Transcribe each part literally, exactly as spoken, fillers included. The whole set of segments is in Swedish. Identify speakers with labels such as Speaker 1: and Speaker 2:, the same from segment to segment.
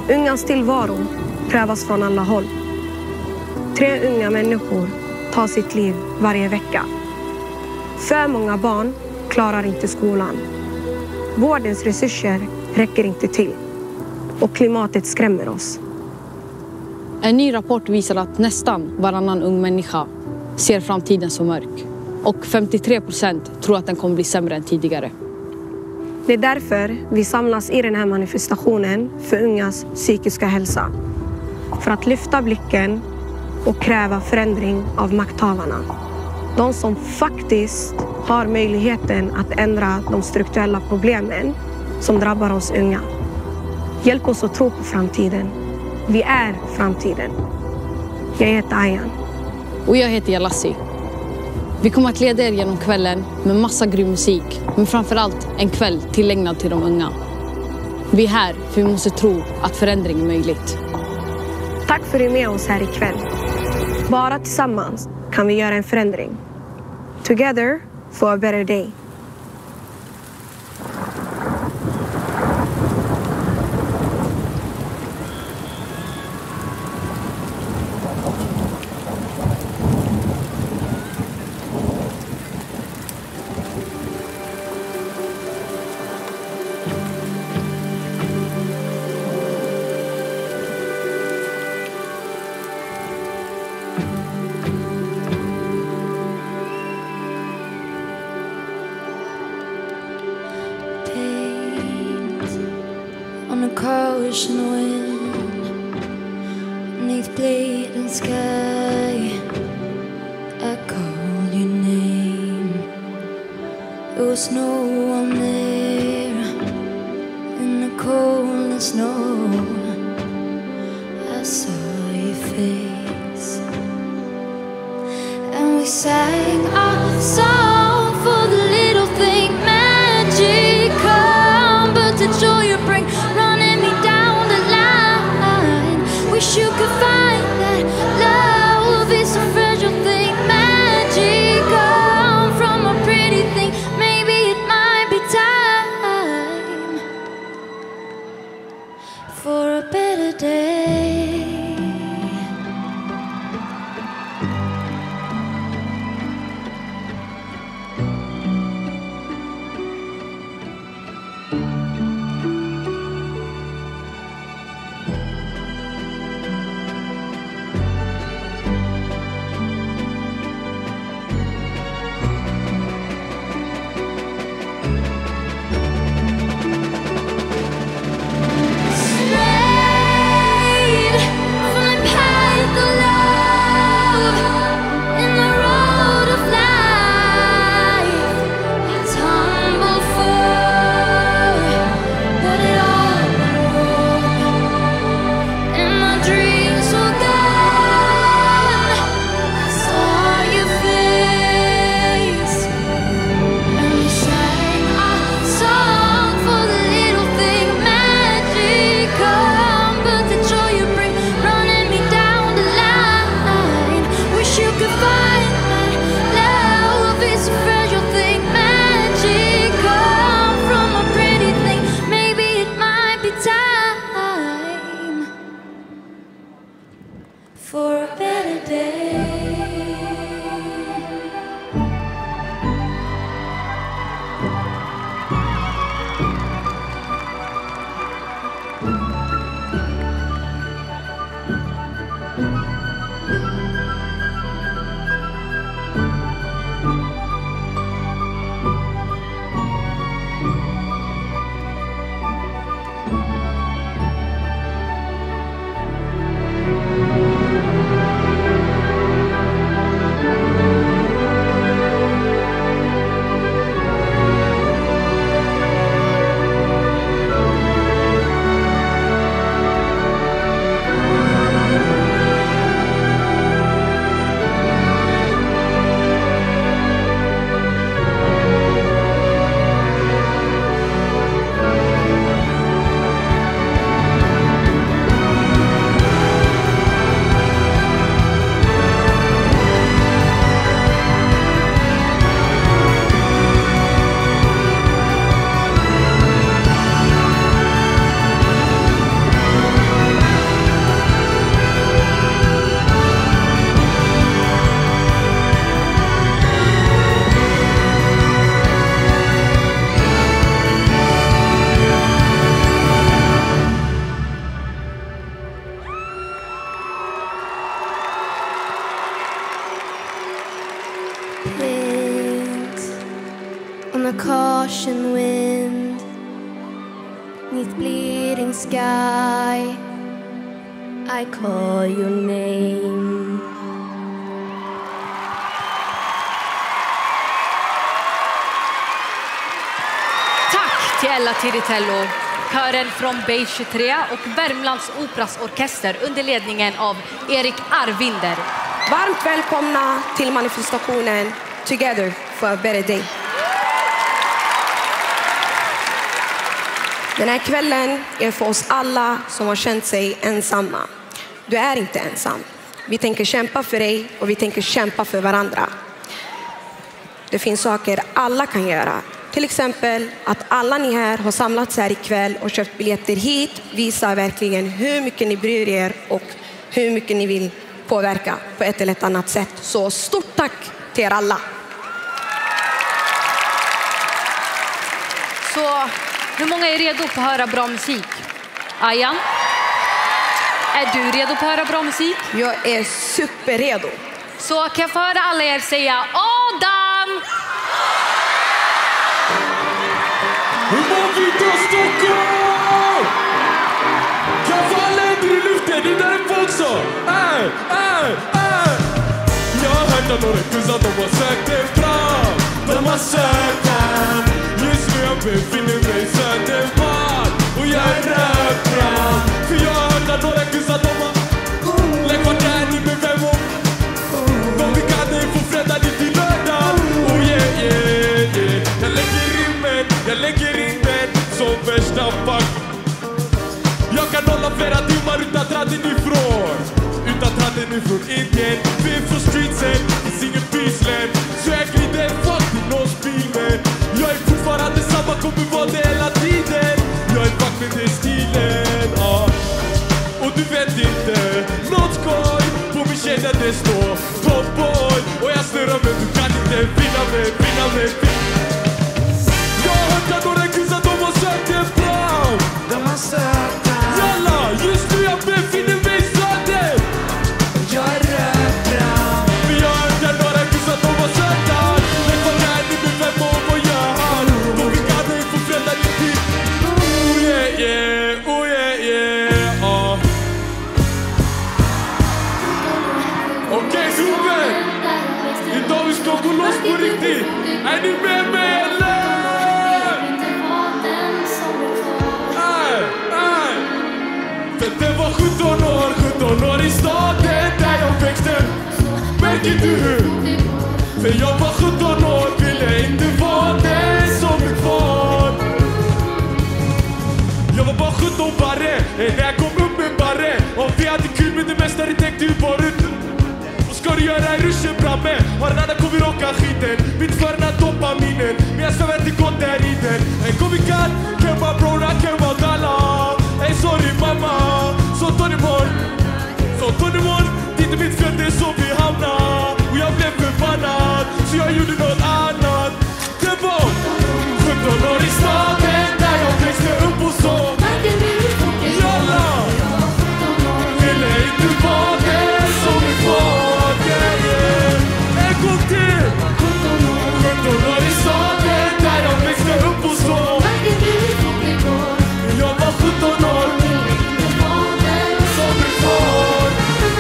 Speaker 1: Ungans tillvaro prövas från alla håll. Tre unga människor tar sitt liv varje vecka. För många barn klarar inte skolan. Vårdens resurser räcker inte till. Och klimatet skrämmer oss.
Speaker 2: En ny rapport visar att nästan varannan ung människa ser framtiden som mörk. Och femtiotre procent tror att den kommer bli sämre än tidigare.
Speaker 1: Det är därför vi samlas i den här manifestationen för ungas psykiska hälsa. För att lyfta blicken och kräva förändring av makthavarna. De som faktiskt har möjligheten att ändra de strukturella problemen som drabbar oss unga. Hjälp oss att tro på framtiden. Vi är framtiden. Jag heter Ayan.
Speaker 2: Och jag heter Yalassi. Vi kommer att leda er genom kvällen med massa grym musik. Men framförallt en kväll tillägnad till de unga. Vi är här för vi måste tro att förändring är möjligt.
Speaker 1: Tack för att du är med oss här ikväll. Bara tillsammans kan vi göra en förändring. Together for a better day.
Speaker 3: On a cold wind, beneath bleeding sky, I called your name. There was no one there in the cold and snow. I saw your face, and we sang our song for the little thing magical, but the joy you bring. Wish you could find that love is a fragile thing, magical from a pretty thing. Maybe it might be time for a better day. a caution wind, 'neath bleeding sky, I call your name.
Speaker 4: Tack till Ella Tiritello, kören från Base tjugotre och Värmlands Operas orkester under ledningen av Erik Arvinder.
Speaker 1: Varmt välkomna till manifestationen Together for a better day. Den här kvällen är för oss alla som har känt sig ensamma. Du är inte ensam. Vi tänker kämpa för dig och vi tänker kämpa för varandra. Det finns saker alla kan göra. Till exempel att alla ni här har samlats här ikväll och köpt biljetter hit visar verkligen hur mycket ni bryr er och hur mycket ni vill påverka på ett eller ett annat sätt. Så stort tack till er alla.
Speaker 4: Så hur många är redo på att höra bra musik? Ayan? Är du redo på att höra bra musik?
Speaker 1: Jag är superredo.
Speaker 4: Så kan jag få höra alla er säga Adam!
Speaker 5: Hur mår vi då Stockholm? Kan få alla händer i luften, det där är folk så. Äh, äh, äh. Jag har hört att några kussar, de har sökt dig fram. De har sökt fram. Just nu jag befinner mig Södermalm. Och jag är röd fram. För jag har hört att några kussar, de har lägg vart är ni med vem och de fick att dig få fredda dig till lördag. Oh yeah, yeah, yeah. Jag lägger rimmen, jag lägger rimmen som värsta fuck. Jag kan hålla flera timmar utan tradden ifrån. Utan tradden ifrån Indien. Vi är från streetsen, finns ingen bysläm. Så jag glider fuck till någons bil men jag är fortfarande samma, kommer vara det hela tiden. Jag är fuck med den stilen, ah. Och du vet inte, något skoj på min tjej där det står Top boy. Och jag snurrar men du kan inte finna mig, finna mig, finna. Jag har hört att några kussar, de har sökt en fram. De har sökt en. Jalla, just nu jag befinner mig i söder. Jag är röd fram. Men jag har hört att några kussar, de har sökt en. Men vad är ni med fem år, vad gör han? De fick att dig få fredda din tid. Oh yeah, yeah, oh yeah, yeah, ah. Okej, gubben! Idag vi ska gå loss på riktigt. Är ni med mig eller? Nej, nej. För det var sjutton år, sjutton år i staden där jag växte. Märker du hur? För jag var sjutton år, ville inte vara den som är kvar. Jag var bara sjutton barre, när jag kom upp med barre. Och vi hade kul med det mesta, det tänkte ju bara ut. Ska du göra en ruschen bramme? Har en annan kommer rocka skiten. Mitt för den här dopaminen. Men jag svävar inte gott där i den. En komikat, kemma brora, kemma dalla. Ey sorry mamma, så tar ni morgon. Så tar ni morgon, det är inte mitt fel, det är så vi hamnar. Och jag blev förbannad, så jag gjorde något annat. Det var sjutton år i staden där jag växte upp och så. Jalla, ville inte vara det som är kvar. sjutton år i staden där jag växte upp och så. Jag var sjutton år som är kvar.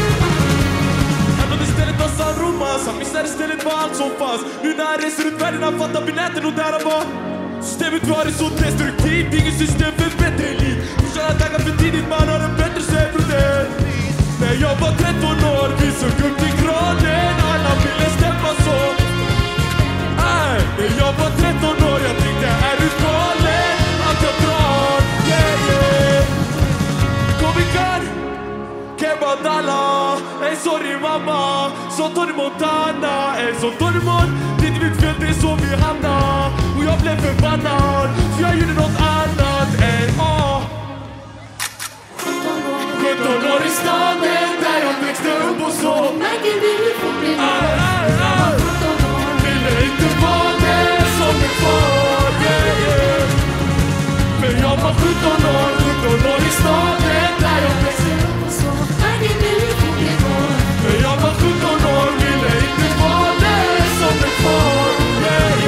Speaker 5: Ändå istället var San Romas. Han missade istället var allt som fanns. Nu när jag reser ut världen, han fattar binäten och där han var. Systemet var det så destruktivt. Inget system för bättre liv. Du kör dagar för tidigt, man har en bättre säkerhet. När jag var tretton år, vi såg upp till graden. Alla ville stämma så. Nej, när jag var tretton år, jag tänkte är du galen? Att jag drar, yeah, yeah. Kom igen, Kemba Dalla. Ey sorry mamma, så Tony Montana. Ey så Tony Mon, det är inte mitt fel, det är så vi hamnar. Och jag blev förbannad, för jag gjorde något annat än ah. sjutton år i staden där jag växte upp och så. Ah, ah, ah. Ville inte vara det som är kvar, yeah, yeah. Men jag var sjutton år, sjutton år i staden där jag växte upp och så. Men jag var sjutton år, ville inte vara det som är kvar, yeah, yeah.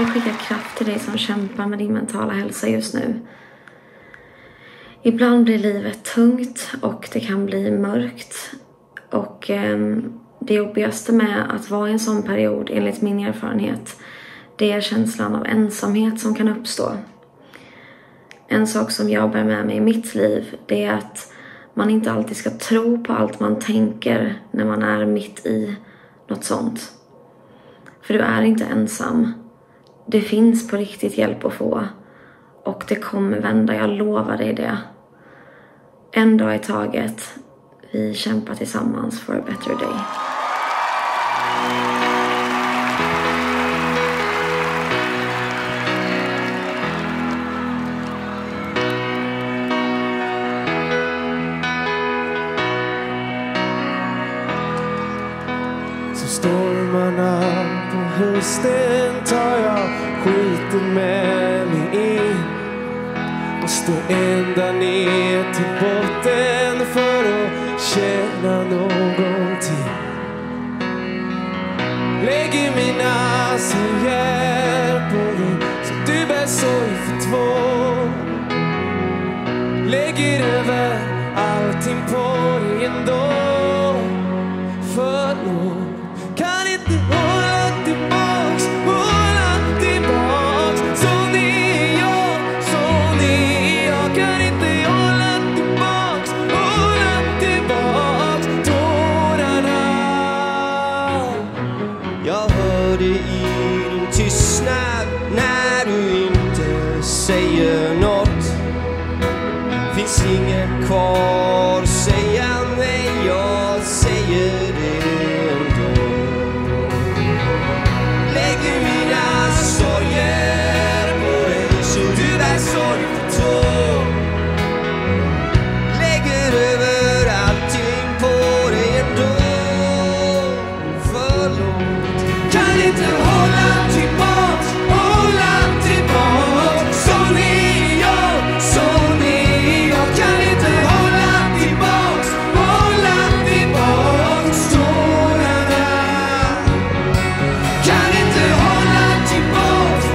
Speaker 6: vill skicka kraft till dig som kämpar med din mentala hälsa just nu. Ibland blir livet tungt och det kan bli mörkt. Och eh, det jobbigaste med att vara i en sån period, enligt min erfarenhet, det är känslan av ensamhet som kan uppstå. En sak som jag bär med mig i mitt liv, det är att man inte alltid ska tro på allt man tänker när man är mitt i något sånt. För du är inte ensam. Det finns på riktigt hjälp att få. Och det kommer vända, jag lovar dig det. En dag i taget. Vi kämpar tillsammans for a better day.
Speaker 5: Stormarna på hösten tar jag skiten med mig in. Måste ända ner till botten för att känna någonting. Lägger mina sorger på dig så du bär sorg för två. Lägger över allting på dig ändå. Förlåt. Kan inte hålla tillbaks, hålla tillbaks. Så ni jag, så ni jag. Kan inte hålla tillbaks, hålla tillbaks tårarna. Jag hör dig i din tystnad när du inte säger något. Finns inget kvar att säga, nej jag säger det. Sorger på dig så du är sorg för två. Lägger över allting på dig ändå. Förlåt. Kan inte hålla tillbaks, hålla tillbaks. Så ni jag, så ni jag. Kan inte hålla tillbaks, hålla tillbaks tårarna. Kan inte hålla tillbaks.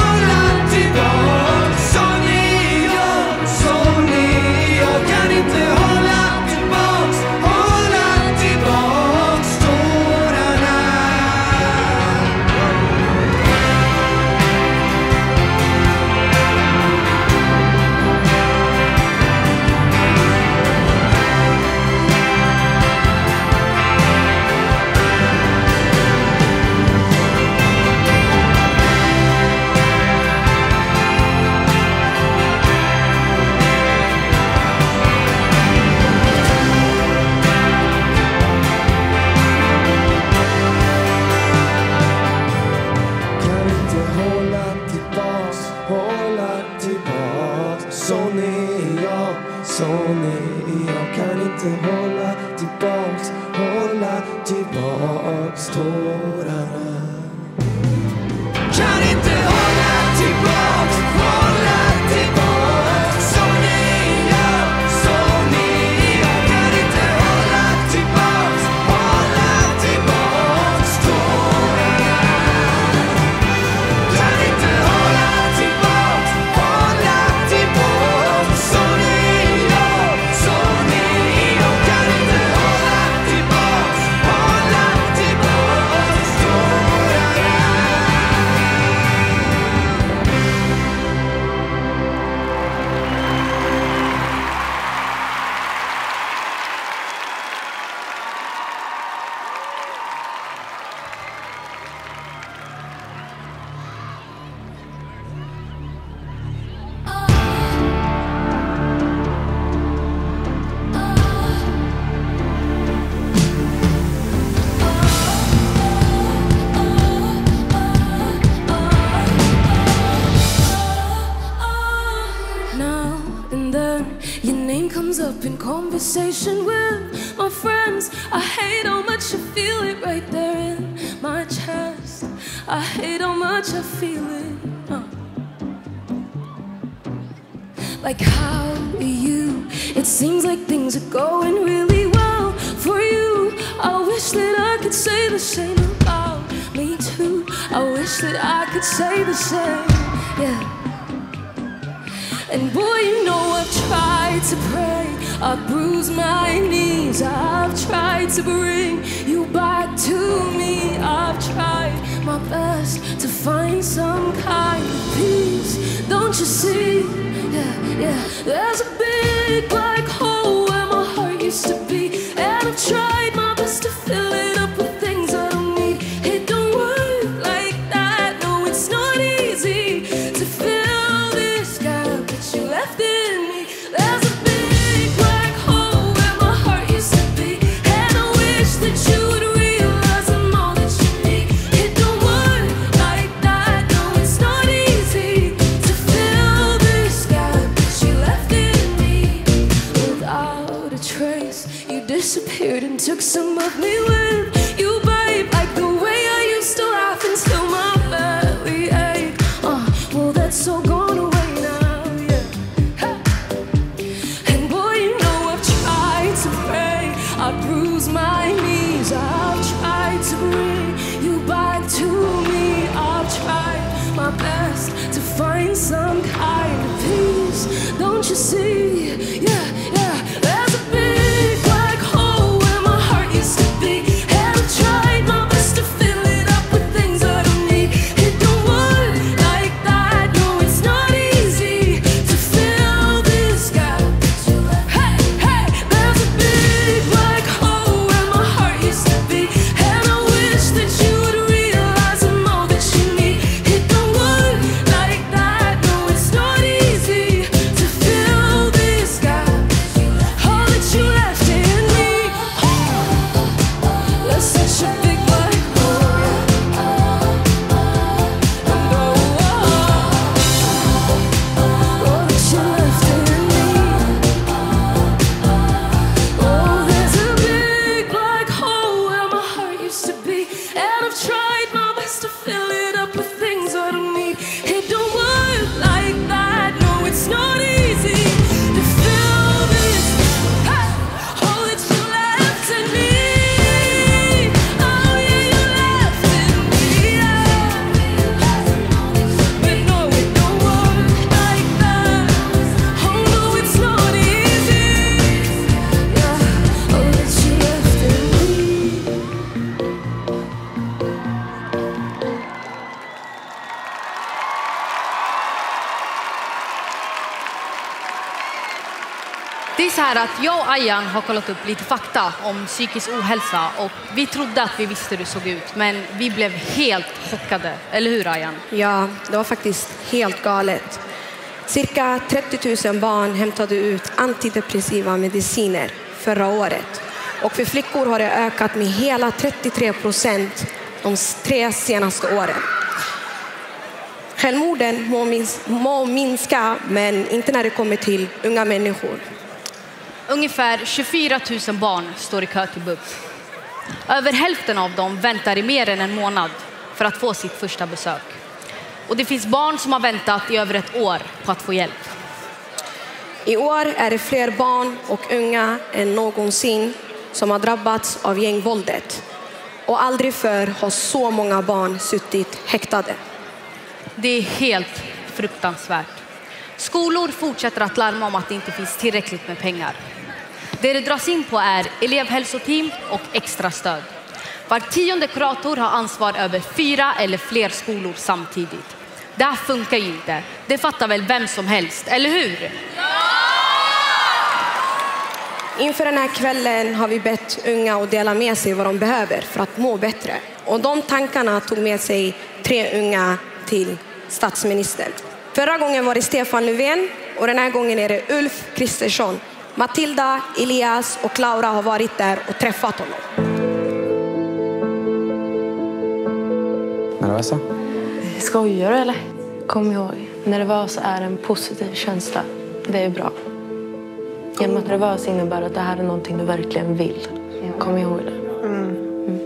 Speaker 7: Conversation with my friends. I hate how much I feel it right there in my chest. I hate how much I feel it. Uh. Like how are you? It seems like things are going really well for you. I wish that I could say the same about me too. I wish wish that I could say the same. Yeah. And boy, you know I've tried to pray, I've bruised my knees, I've tried to bring you back to me. I've tried my best to find some kind of peace. Don't you see? Yeah, yeah. There's a big black hole where my heart used to be, and I've tried my best to fill it up with things I don't need. It don't work like that. No, it's not easy to fill this gap that you left in me. There's a big black hole where my heart used to be, and I wish that you would realize I'm all that you need. It don't work like that. No, it's not easy to fill this gap that you left in me. Without a trace, you disappeared and took some of me with you, babe. Like the way I used to laugh until my belly ached. Uh, well, that's all gone away now, yeah. And boy, you know I've tried to pray, I've bruised my knees, I've tried to bring you back to me. I've tried my best to find some kind of peace. Don't you see? Yeah, yeah. There's a big black hole where my heart used to be, and I've tried my best to fill it up with things I don't need. It don't work like that. No, it's not easy to fill this gap. Hey, hey, there's a big black hole where my heart used to be, and I wish that you would realize I'm all that you need. It don't work like that. No, it's not easy to fill this gap. All that you left in me. There's such a big black hole. And oh, all that you left in me. Oh, there's a big black hole where my heart used to be, and I've tried my best to fill it up with things I don't need. It don't work like that. No, it's not easy to fill this. Hey, all that you left in me. Oh yeah, you left in me. Yeah. But no, it don't work like that. Oh no, it's not easy. Yeah, all that you left in me.
Speaker 4: Det är så här att jag och Ayan har kollat upp lite fakta om psykisk ohälsa och vi trodde att vi visste hur det såg ut, men vi blev helt chockade. Eller hur, Ayan?
Speaker 1: Ja, det var faktiskt helt galet. Cirka trettio tusen barn hämtade ut antidepressiva mediciner förra året. Och för flickor har det ökat med hela trettiotre procent de tre senaste åren. Självmorden må, mins- må minska, men inte när det kommer till unga människor.
Speaker 4: Ungefär tjugofyra tusen barn står i kö till B U P. Över hälften av dem väntar i mer än en månad för att få sitt första besök. Och det finns barn som har väntat i över ett år på att få hjälp.
Speaker 1: I år är det fler barn och unga än någonsin som har drabbats av gängvåldet. Och aldrig förr har så många barn suttit häktade.
Speaker 4: Det är helt fruktansvärt. Skolor fortsätter att larma om att det inte finns tillräckligt med pengar. Det det dras in på är elevhälsoteam och extra stöd. Var tionde kurator har ansvar över fyra eller fler skolor samtidigt. Det här funkar ju inte. Det fattar väl vem som helst, eller hur?
Speaker 1: Inför den här kvällen har vi bett unga att dela med sig vad de behöver för att må bättre. Och de tankarna tog med sig tre unga till statsministern. Förra gången var det Stefan Löfven och den här gången är det Ulf Kristersson. Matilda, Elias och Laura har varit där och träffat honom.
Speaker 8: Nervösa?
Speaker 9: Skojar du eller? Kom ihåg, nervös är en positiv känsla. Det är bra. Genom att nervös innebär att det här är någonting du verkligen vill. Kom ihåg det. Mm.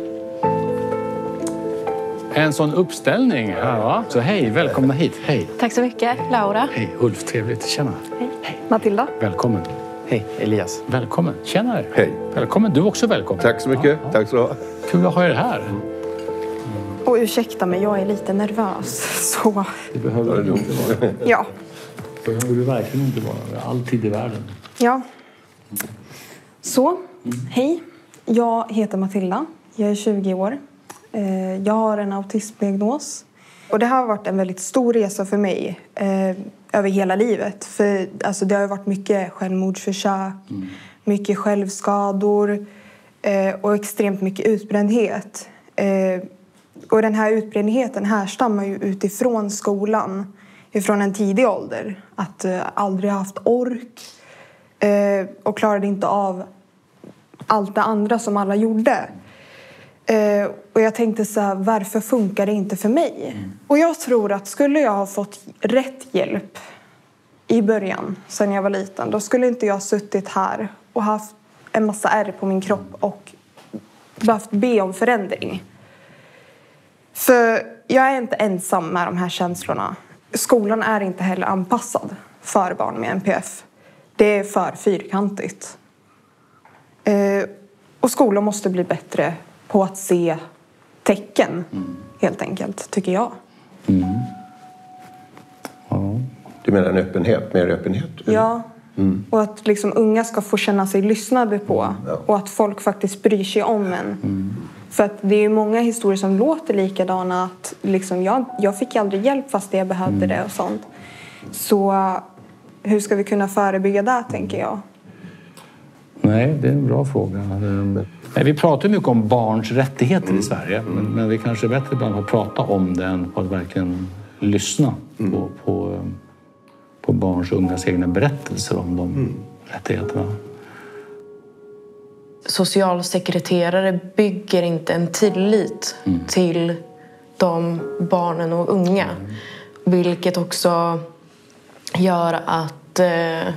Speaker 10: En sån uppställning här, va? Så hej, välkomna hit. Hej.
Speaker 9: Tack så mycket, Laura.
Speaker 10: Hej, Ulf, trevligt. Tjena.
Speaker 9: Hej. Hej. Matilda.
Speaker 10: Välkommen.
Speaker 8: Hej, Elias.
Speaker 10: Välkommen. Tjena dig.
Speaker 11: Hej.
Speaker 10: Välkommen, du är också välkommen.
Speaker 11: Tack så mycket. Ja, ja. Tack så mycket.
Speaker 10: Kul att ha er här.
Speaker 8: Och ursäkta mig, jag är lite nervös. Så...
Speaker 10: Det behöver du inte vara.
Speaker 8: Ja.
Speaker 10: Det behöver du verkligen inte vara. Det är alltid i världen.
Speaker 8: Ja. Så, hej. Jag heter Matilda. Jag är tjugo år. Jag har en autismdiagnos. Och det här har varit en väldigt stor resa för mig. Eh, över hela livet. För alltså, det har varit mycket självmordsförsök. Mm. Mycket självskador. Eh, och extremt mycket utbrändhet. Eh, och den här utbrändheten härstammar ju utifrån skolan. Ifrån en tidig ålder. Att eh, aldrig haft ork. Eh, och klarade inte av allt det andra som alla gjorde. Eh, och jag tänkte så här, varför funkar det inte för mig? Mm. Och jag tror att skulle jag ha fått rätt hjälp i början, sen jag var liten, då skulle inte jag ha suttit här och haft en massa ärr på min kropp och behövt be om förändring. För jag är inte ensam med de här känslorna. Skolan är inte heller anpassad för barn med N P F. Det är för fyrkantigt. Eh, och skolan måste bli bättre på att se tecken, mm. helt enkelt, tycker jag.
Speaker 11: Mm. Ja. Du menar en öppenhet, mer öppenhet?
Speaker 8: Ja, mm. och att liksom unga ska få känna sig lyssnade på. Mm. Ja. Och att folk faktiskt bryr sig om en. Mm. För att det är ju många historier som låter likadana. Att liksom jag, jag fick aldrig hjälp fast jag behövde mm. det och sånt. Så hur ska vi kunna förebygga det, tänker jag?
Speaker 10: Nej, det är en bra fråga. Nej, vi pratar mycket om barns rättigheter mm. i Sverige. Men, men det kanske är bättre ibland att prata om det än på att verkligen lyssna mm. på, på, på barns och ungas egna berättelser om de mm. rättigheterna.
Speaker 9: Socialsekreterare bygger inte en tillit mm. till de barnen och unga. Mm. Vilket också gör att... Eh,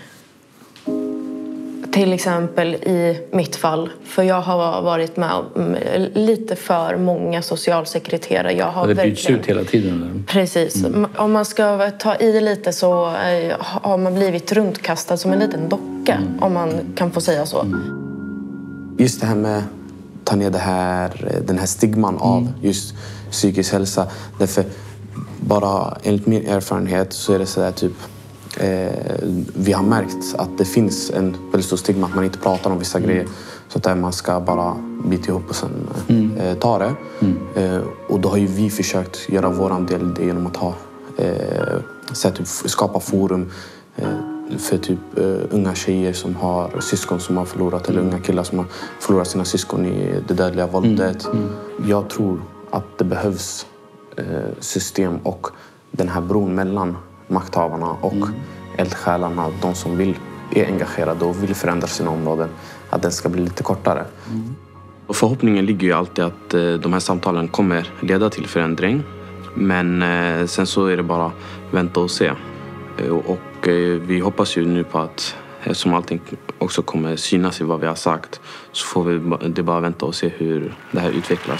Speaker 9: Till exempel i mitt fall. För jag har varit med om lite för många socialsekreterare. Jag har
Speaker 10: det byts ut hela tiden. Eller?
Speaker 9: Precis. Mm. Om man ska ta i lite så har man blivit runtkastad som en liten docka. Mm. Om man kan få säga så.
Speaker 12: Mm. Just det här med att ta ner det här, den här stigman av mm. just psykisk hälsa. Därför bara enligt min erfarenhet så är det så där typ... Eh, vi har märkt att det finns en väldigt stor stigma att man inte pratar om vissa mm. grejer. Så att man ska bara bita ihop och sen mm. eh, ta det. Mm. Eh, och då har ju vi försökt göra våran del det genom att ha, eh, så att typ, skapa forum eh, för typ eh, unga tjejer som har syskon som har förlorat. Mm. Eller unga killar som har förlorat sina syskon i det dödliga våldet. Mm. Mm. Jag tror att det behövs eh, system och den här bron mellan makthavarna och mm. eldsjälarna, de som vill, är engagerade och vill förändra sina områden, att den ska bli lite kortare. Mm. Och förhoppningen ligger ju alltid att eh, de här samtalen kommer leda till förändring. Men eh, sen så är det bara vänta och se. Eh, och eh, vi hoppas ju nu på att eftersom allting också kommer synas i vad vi har sagt, så får vi det bara vänta och se hur det här utvecklas.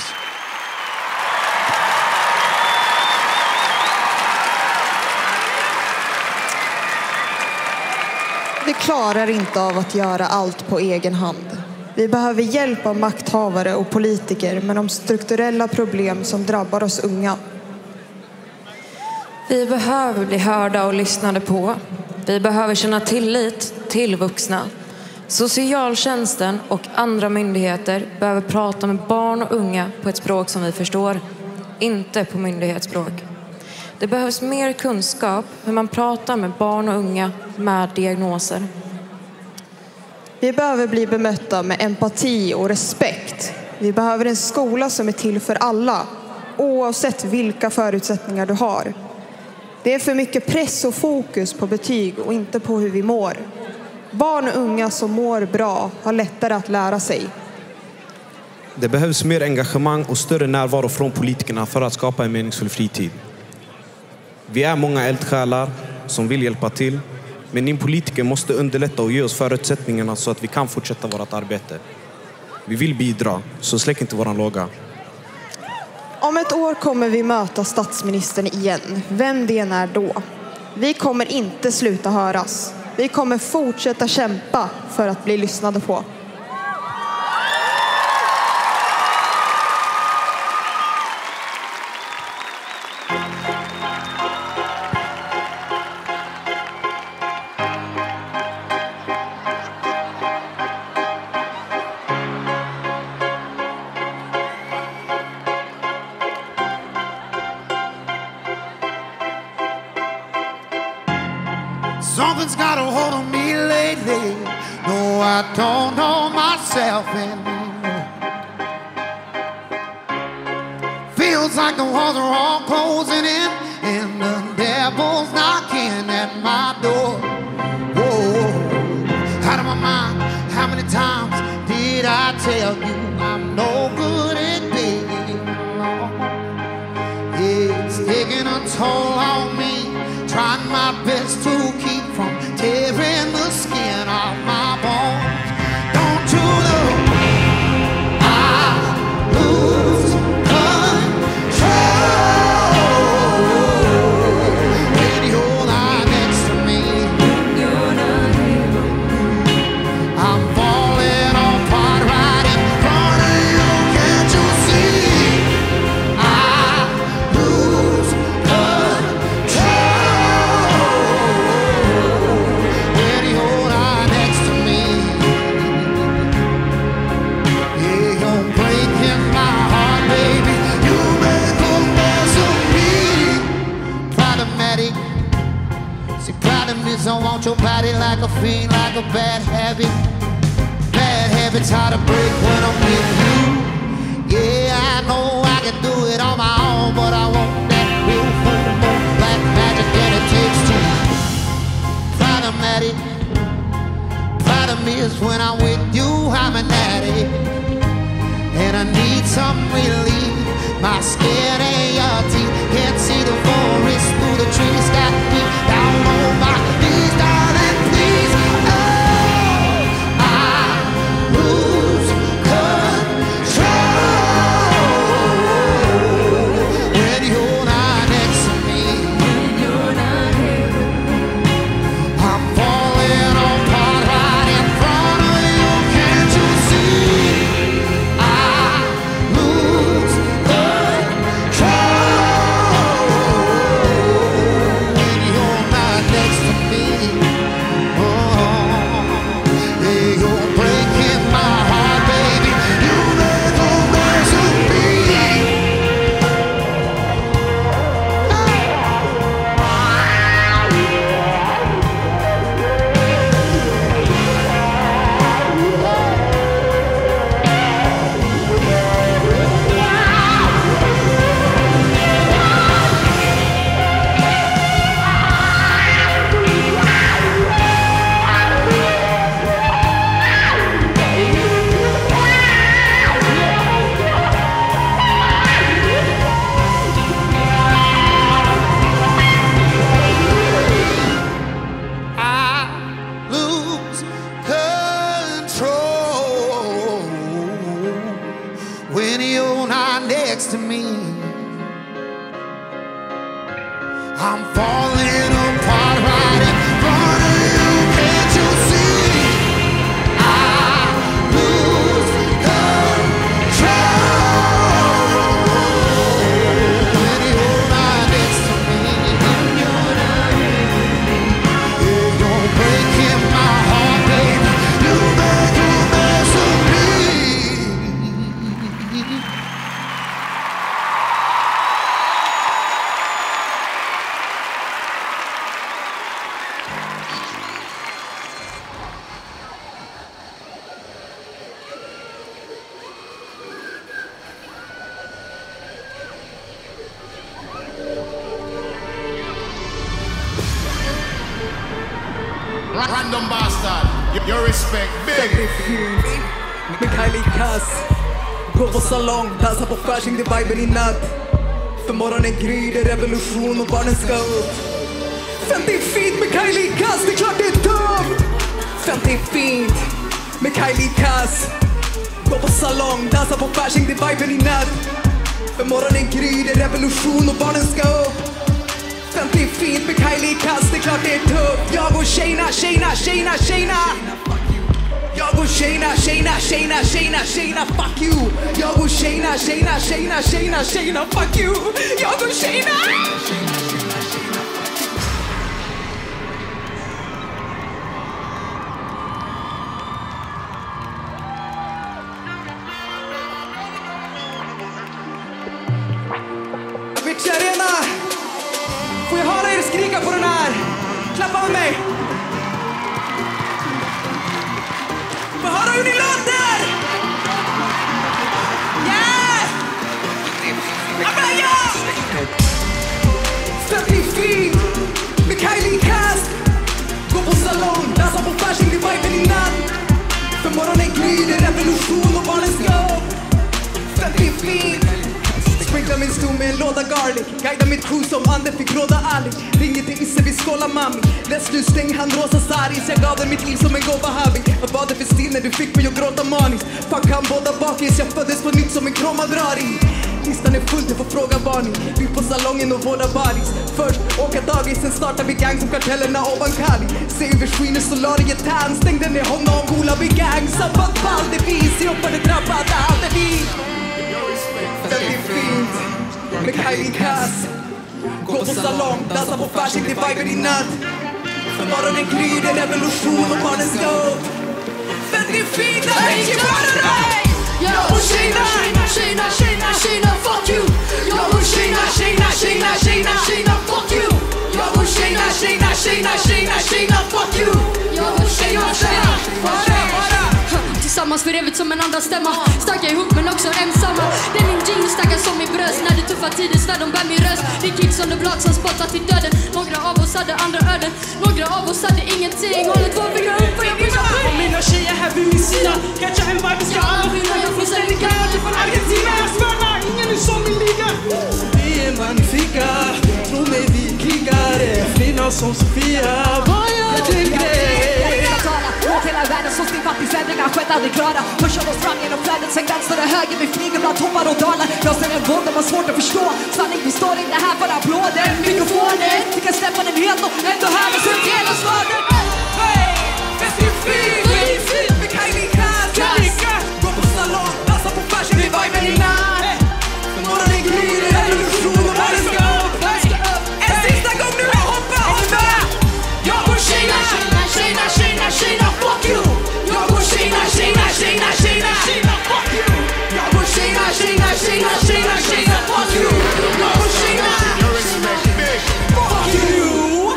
Speaker 13: Vi klarar inte av att göra allt på egen hand. Vi behöver hjälp av makthavare och politiker med de strukturella problem som drabbar oss unga.
Speaker 14: Vi behöver bli hörda och lyssnade på. Vi behöver känna tillit till vuxna. Socialtjänsten och andra myndigheter behöver prata med barn och unga på ett språk som vi förstår, inte på myndighetsspråk. Det behövs mer kunskap hur man pratar med barn och unga med diagnoser.
Speaker 13: Vi behöver bli bemötta med empati och respekt. Vi behöver en skola som är till för alla, oavsett vilka förutsättningar du har. Det är för mycket press och fokus på betyg och inte på hur vi mår. Barn och unga som mår bra har lättare att lära sig.
Speaker 15: Det behövs mer engagemang och större närvaro från politikerna för att skapa en meningsfull fritid. Vi är många eldsjälar som vill hjälpa till, men ni politiker måste underlätta och ge oss förutsättningarna så att vi kan fortsätta vårt arbete. Vi vill bidra, så släck inte våran låga.
Speaker 13: Om ett år kommer vi möta statsministern igen, vem det än är då. Vi kommer inte sluta höras. Vi kommer fortsätta kämpa för att bli lyssnade på.
Speaker 16: Something's got a hold on me lately. No, I don't know myself anymore. Feels like the walls are all closing in, and the devil's knocking at my door. Whoa, out of my mind. How many times did I tell you I'm no good at being alone? It's taking a toll on me, trying my best to keep from tearing the skin off my bones. Don't you know I lose control when you're not next to me? You're not here. I'm falling apart right in front of you. Can't you see? I lose I want your body like a fiend, like a bad habit. Bad habits hard to break when I'm with you. Yeah, I know I can do it on my own, but I want that real full moon black magic, and it takes two. Problematic. Problem is when I'm with you, I'm an addict, and I need some relief. My skin and your teeth can't see the forest through the trees. Got me down on my knees, darling, please. Oh, I lose control when you're not next to me. When you're not here, I'm falling apart right in front of you. Can't you see? I lose when you're not next to me. I'm falling apart right in front of you. Can't you see? I lose control when you're not next to me. You're not here with me. Yeah, you're breaking my heart, baby. You make a mess of me.
Speaker 17: Random bastard, your respect big.
Speaker 18: Mikhail Kass, gå på salong, dansa på Fasching, det viben i natt. För morgonen gryr revolution och barnen ska upp. femtio fint Mikhail Kass, det är klart det är dumt. femtio fint Mikhail Kass, gå på salong, dansa på Fasching, det viben i natt. För morgonen gryr revolution och barnen ska upp. femtio fint Mikhail Kass, det är klart det är tufft. Jag och tjejna, tjejna, tjejna, tjejna. Jag och tjejna, tjejna, tjejna, tjejna, tjejna, fuck you. Jag och tjejna, tjejna, tjejna, tjejna, tjejna, fuck you. Jag och tjejna. Avicii Arena. Får jag höra er skrika på den här? Klappa med mig. garlic. Guida mitt crew som anden fick råda ärligt. Ringer till Isse, vi skålar mami. Läs nu, stäng han rosa saris. Jag gav dig mitt liv som en gåva habi. Jag bad dig för still när du fick mig att gråta maniskt. Fuck han båda bakis, jag föddes på nytt som en kromad rari. Listan är full, du får fråga varning. Vi på salongen och våra baris. Först åka dagis, sen startar vi gang som kartellerna ovan Kali. Se över skiner, solariet tärn. Stängde ner honom, gola vi gang. Sabbat ball, det vi, se upp vad det drabbade, allt är vi. Väldigt fint, med Kylie Cass. Gå på salong, dansa på fashion, det viber i natt. För morgonen gryr, det är revolution och barnen ska upp. Väldigt fint, det är inte bara dig. Yo, Kina, Kina, Kina, Kina, fuck you. Yo, Kina, Kina, Kina, Kina, Kina, fuck you. Yo, Kina, Kina, Kina, Kina, Kina, fuck you. Yo, Kina, Kina,
Speaker 19: tillsammans för evigt som en andra stämma. Starka ihop men också ensamma. Det är min jeans, stackar som min bröst. När det tuffa tider svär de bär min röst. Vi kicks on the block som spottar till döden. Några av oss hade andra öden. Några av oss hade ingenting. Håller två fingrar upp för jag pushar på.
Speaker 5: Och mina tjejer här vid min sida. Catcha en vibe, vi ska alla vinna. Jag får sälja jag från Argentina. Jag svärna, ingen är som min liga. Vi är magnifika. Tro mig, vi krigare. Fina som Sofia. Vad gör din grej?
Speaker 19: Åt hela världen som stigmatisändringar skett aldrig klara. Pushar oss fram genom flödet, sen gränsar det höger. Vi flyger bland toppar och dalar. Jag ser en våld, de har svårt att förstå. Sanning, vi står inte här för applåder. Mikrofonen, vi kan släppa den helt och ändå här och sen hela staden.
Speaker 18: Hey, fest är fint, fest är fint. Med Kylie Cass. Gå på salong, dansa på fashion, det viber i natt. För morgonen gryr, det är revolution och barnen ska upp. En sista gång nu, jag hoppar och med. Jag går Kina, Kina, Kina, Kina, Kina, fuck you. Jag går Kina, Kina, Kina, Kina, Kina, fuck you. Jag går Kina, Kina, Kina, Kina, Kina, fuck you. Jag går Kina, fuck you.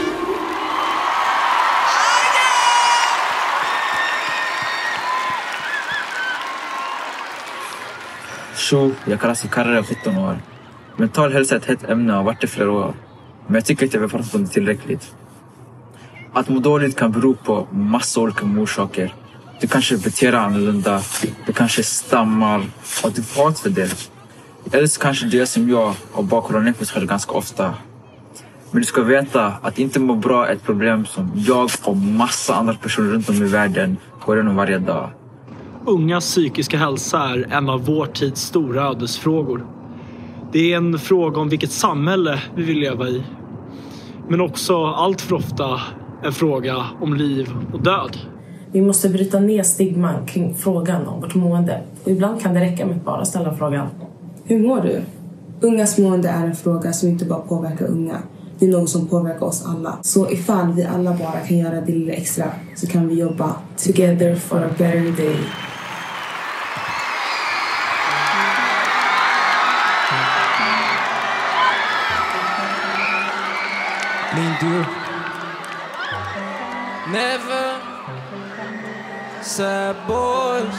Speaker 20: Tjo, jag kallas för Karre, sjutton år. Mental hälsa är ett hett ämne och har varit det flera år. Men jag tycker inte jag har pratat om det tillräckligt. Att må dåligt kan bero på massa olika orsaker. Du kanske beter dig annorlunda, du kanske stammar och du får hat för det. Eller så kanske du är som jag och bara kollar ner på sig själv ganska ofta. Men du ska veta att inte må bra är ett problem som jag och massa andra personer runt om i världen går igenom varje dag.
Speaker 21: Ungas psykiska hälsa är en av vår tids stora ödesfrågor. Det är en fråga om vilket samhälle vi vill leva i. Men också allt för ofta en fråga om liv och död.
Speaker 22: Vi måste bryta ner stigman kring frågan om vårt mående. Och ibland kan det räcka med att bara ställa frågan: hur mår du? Ungas mående är en fråga som inte bara påverkar unga. Det är något som påverkar oss alla. Så ifall vi alla bara kan göra det lilla extra så kan vi jobba together for a better day.
Speaker 5: Min du. Never sad boys.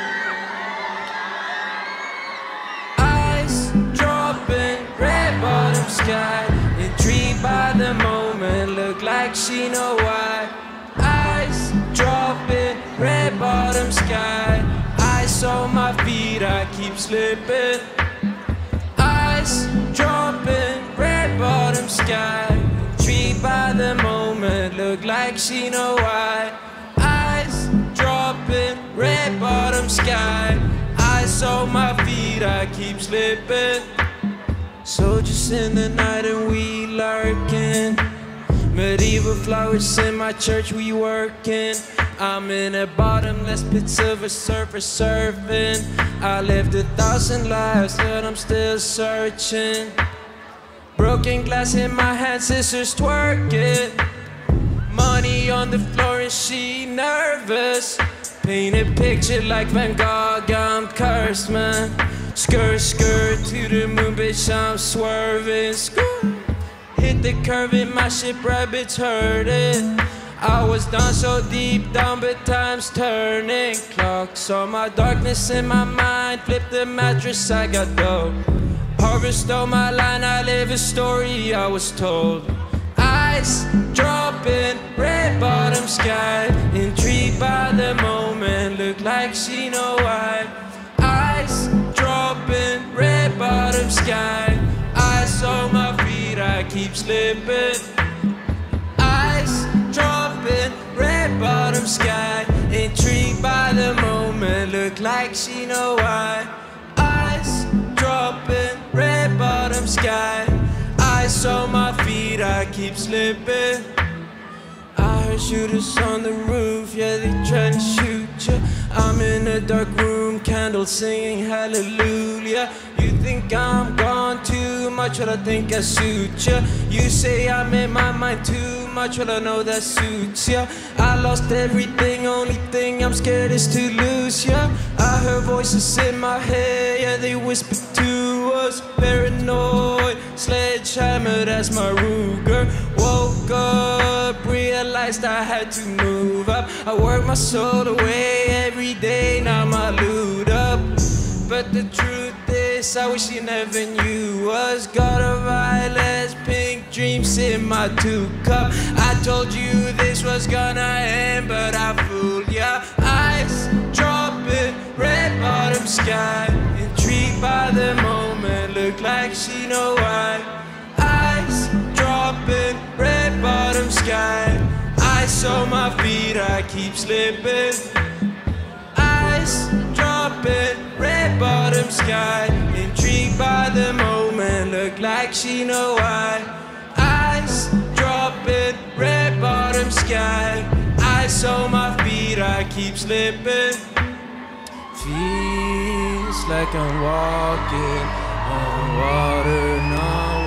Speaker 5: Ice dropping, red bottom sky. Intrigued by the moment, look like she know why. Ice dropping, red bottom sky. Ice on my feet, I keep slipping. Ice dropping, red bottom sky. Intrigued by the moment, look like she know why. Ice dropping, red bottom sky. Ice on my feet, I keep slipping. Soldiers in the night and we lurking. Medieval flowers in my church, we working. I'm in a bottomless pit of a surfer surfing. I lived a thousand lives, but I'm still searching. Broken glass in my hand, sisters twerking. Money on the floor and she nervous. Paint a picture like Van Gogh, I'm cursed, man. Skirt, skirt to the moon, bitch, I'm swerving. Skirt. Hit the curve in my ship, rabbits heard it. I was down so deep down, but time's turning. Clocks on my darkness in my mind. Flip the mattress, I got dope. Harvest on my line, I live a story I was told. Ice dropping, red bottom sky. Intrigued by the moment, look like she know why. Ice dropping, red bottom sky. Ice on my
Speaker 2: keep slipping. Ice dropping, red bottom sky. Intrigued by the moment, look like she know why. Ice dropping, red bottom sky. Ice on my feet, I keep slipping. I heard shooters on the roof, yeah, they trying to shoot ya. I'm in a dark room, candles singing hallelujah. You think I'm gone too much, well I think I suit ya. You say I'm in my mind too much, well I know that suits ya. I lost everything, only thing I'm scared is to lose ya. I heard voices in my head, yeah, they whispered to us. Paranoid, sledgehammer, that's my Ruger. Woke up, realized I had to move up. I worked my soul away every day, now my loot up. But the truth is, I wish you never knew us. Got a violet, pink dreams in my two cup. I told you this was gonna end, but I fooled ya. Ice dropping, red bottom sky. Intrigued by the moment, look like she know why. Ice dropping, red bottom sky. Ice on my feet, I keep slipping. Ice dropping, red bottom sky. Intrigued by the moment, look like she know why. Ice dropping, red bottom sky. Ice on my feet, I keep slipping. Feels like I'm walking on water now.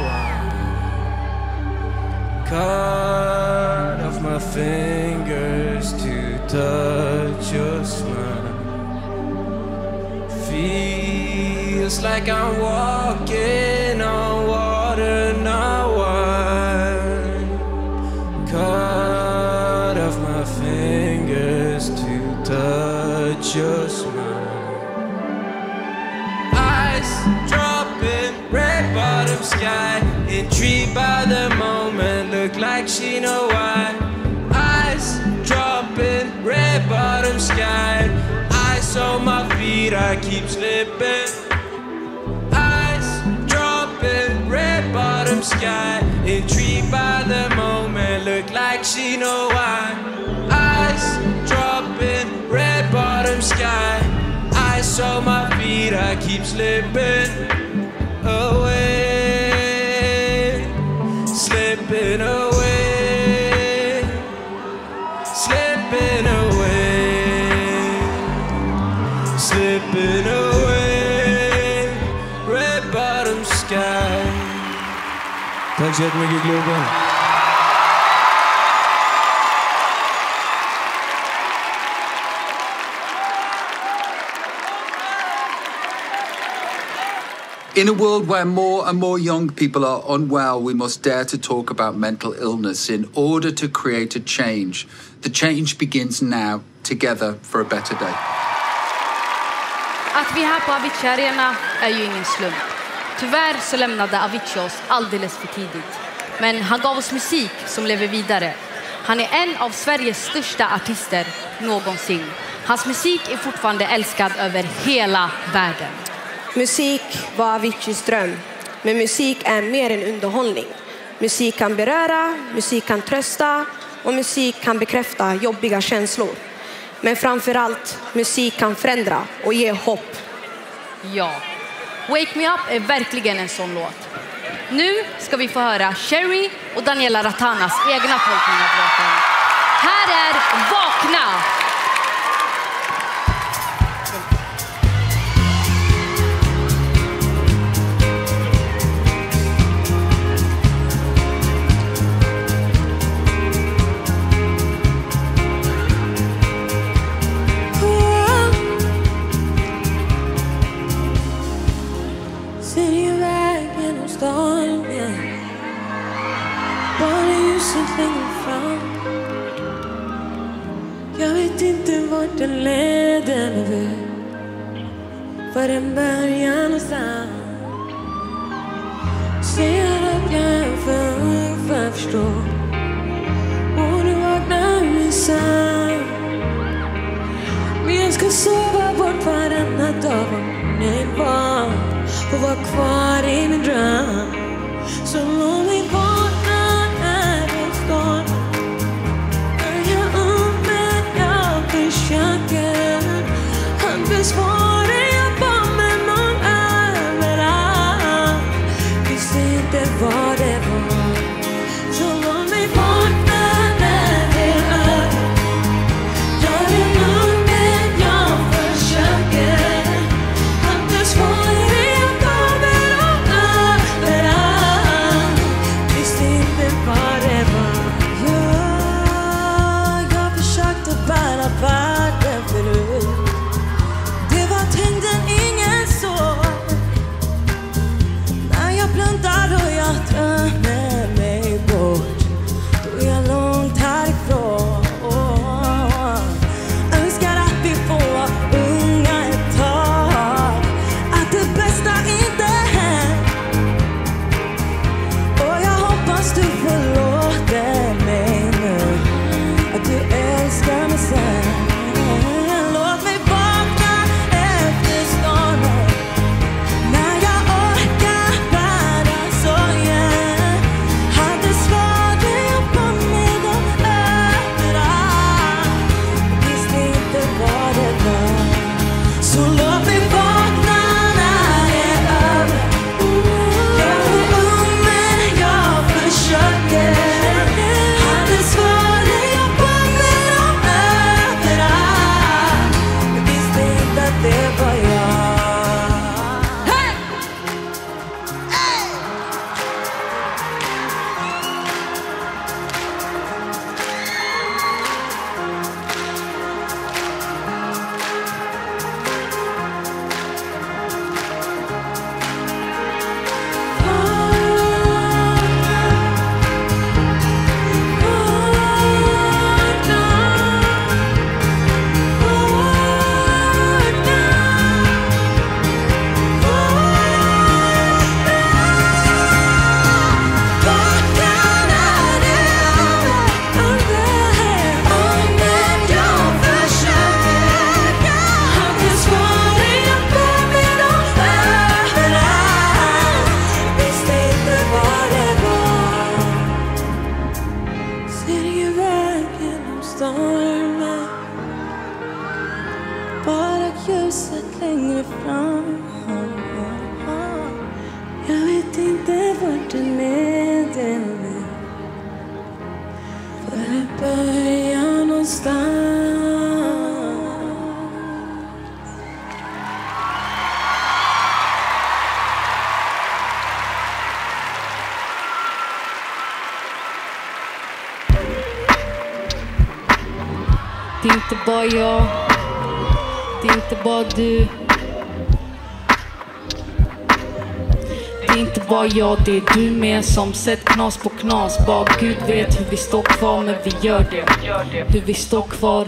Speaker 2: Cut off my fingers to touch your smile. Feels like I'm walking on water now. Cut off my fingers to touch your smile. Ice dropping, red bottom sky. Intrigued by the moment, look like she know why. Ice dropping, red bottom sky. Ice on my feet, I keep slipping. Ice dropping, red bottom sky. Intrigued by the moment, look like she know why. Ice dropping, red bottom sky. Ice on my feet, I keep slipping away, slipping away, slipping away, slipping away, red bottom sky. Tack så jättemycket Globen.
Speaker 3: In a world where more and more young people are unwell, we must dare to talk about mental illness in order to create a change. The change begins now, together for a better day.
Speaker 4: Att vi är här på Avicii Arena är ju ingen slump. Tyvärr så lämnade Avicii oss alldeles för tidigt. Men han gav oss musik som lever vidare. Han är en av Sveriges största artister någonsin. Hans musik är fortfarande älskad över hela världen.
Speaker 1: Musik var Aviciis dröm, men musik är mer än underhållning. Musik kan beröra, musik kan trösta och musik kan bekräfta jobbiga känslor. Men framförallt, musik kan förändra och ge hopp.
Speaker 4: Ja, Wake Me Up är verkligen en sån låt. Nu ska vi få höra Cherry och Daniela Ratanas egna tolkning av låten. Här är Vakna!
Speaker 7: Jag vet inte vart den leder nu, för den börjar någonstans. Ser att jag är för ung för att förstå, borde vakna minsann. Men jag ska sova bort varenda dag om jag är barn och vara kvar i min dröm. Så låt mig vara. ljuset längre fram. Jag vet inte vart den leder nu. För det börjar någonstans.
Speaker 4: Det är inte bara jag, det är inte bara du. Det är inte bara jag, det är du med som sett knas på knas. Bara Gud vet hur vi står kvar, men vi gör det. Hur vi står kvar.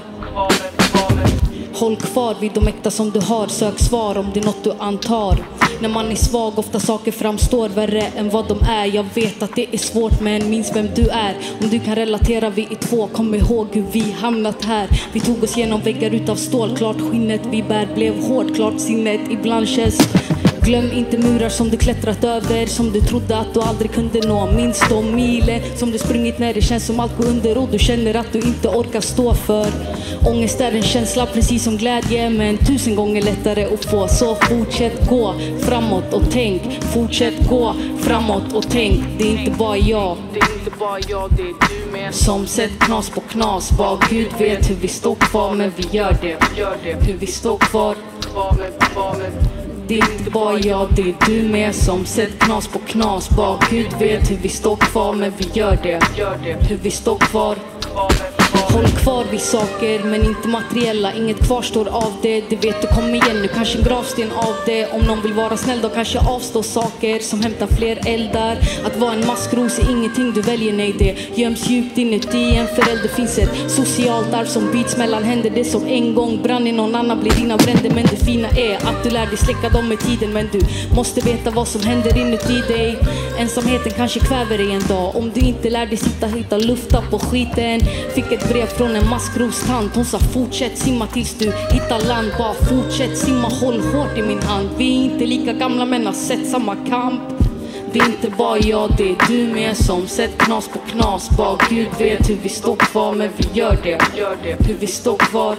Speaker 4: Håll kvar vid de äkta som du har. Sök svar om det är något du antar. När man är svag ofta saker framstår värre än vad de är. Jag vet att det är svårt men minns vem du är. Om du kan relatera vi är två, kom ihåg hur vi hamnat här. Vi tog oss genom väggar utav stål. Klart skinnet vi bär blev hårt. Klart sinnet ibland känns. Glöm inte murar som du klättrat över, som du trodde att du aldrig kunde nå. Minst de milen som du sprungit när det känns som allt går under och du känner att du inte orkar stå för. Ångest är en känsla precis som glädje, men tusen gånger lättare att få. Så fortsätt gå framåt och tänk. Fortsätt gå framåt och tänk. Det är inte bara jag, det är inte bara jag, det är du med som sett knas på knas. Bara Gud vet hur vi står kvar, men vi gör det. Hur vi står kvar. Det är inte bara jag, det är du med som sett knas på knas. Bara Gud vet hur vi står kvar, men vi gör det. Hur vi står kvar. Håll kvar vid saker, men inte materiella. Inget kvarstår av det, det vet du, kom igen nu. Kanske en gravsten av det. Om någon vill vara snäll då kanske avstå saker som hämtar fler eldar. Att vara en maskros är ingenting du väljer, nej det göms djupt inuti en förälder. Finns ett socialt arv som byts mellan händer. Det som en gång brann i någon annan blir dina bränder. Men det fina är att du lär dig släcka dem med tiden. Men du måste veta vad som händer inuti dig. Ensamheten kanske kväver dig en dag. Om du inte lär dig sitta, hitta, lufta på skiten. Fick ett brev från en maskrostant. Hon sa fortsätt simma tills du hittar land. Bara fortsätt simma, håll hårt i min hand. Vi är inte lika gamla men har sett samma kamp. Det är inte bara jag, det är du med som sett knas på knas. Bara Gud vet hur vi står kvar, men vi gör det. Hur vi står kvar.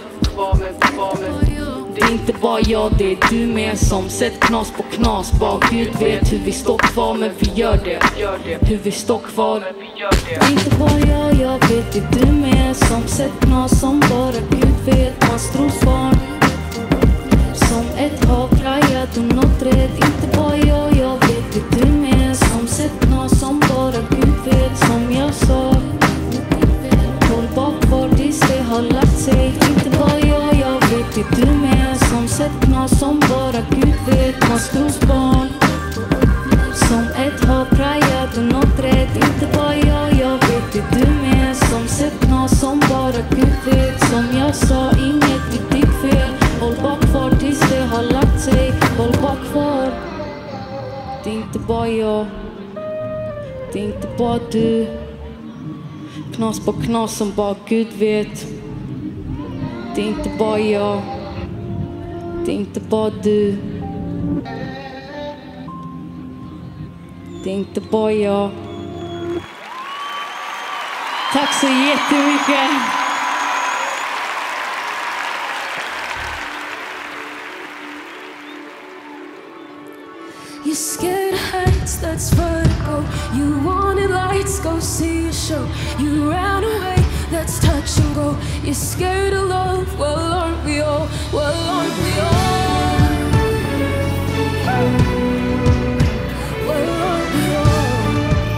Speaker 4: Det är inte bara jag, det är du med som sett knas på knas. Bara Gud vet hur vi står kvar, men vi gör det. Hur vi står kvar.
Speaker 7: Det är inte bara jag, jag vet det är du med som sett knas som bara Gud vet. Mastrosbarn som ett hav prajat och nått rätt. Inte bara jag, jag vet det är du med som sett knas som bara Gud vet. Som jag sa, håll bakvar tills det har lagt sig. Inte bara jag, jag vet det är du med som sett knas som bara Gud vet. Mastrosbarn som ett hav prajat och nått rätt. Inte bara jag, jag vet det är du med som sett knas som bara Gud vet. Som jag sa, inget vi fick fel. Håll bak kvar tills det har lagt sig. Håll bak kvar. Det är inte bara jag, det är inte bara du. Knas på knas som bara Gud vet. Det är inte bara jag, det är inte bara du. Det är inte bara jag. Tack så jättemycket. You're scared of heights, that's vertigo. You wanted lights, go see a show. You ran away, that's touch and go. You're scared of love, well aren't we all? Well aren't we all? Well aren't we all?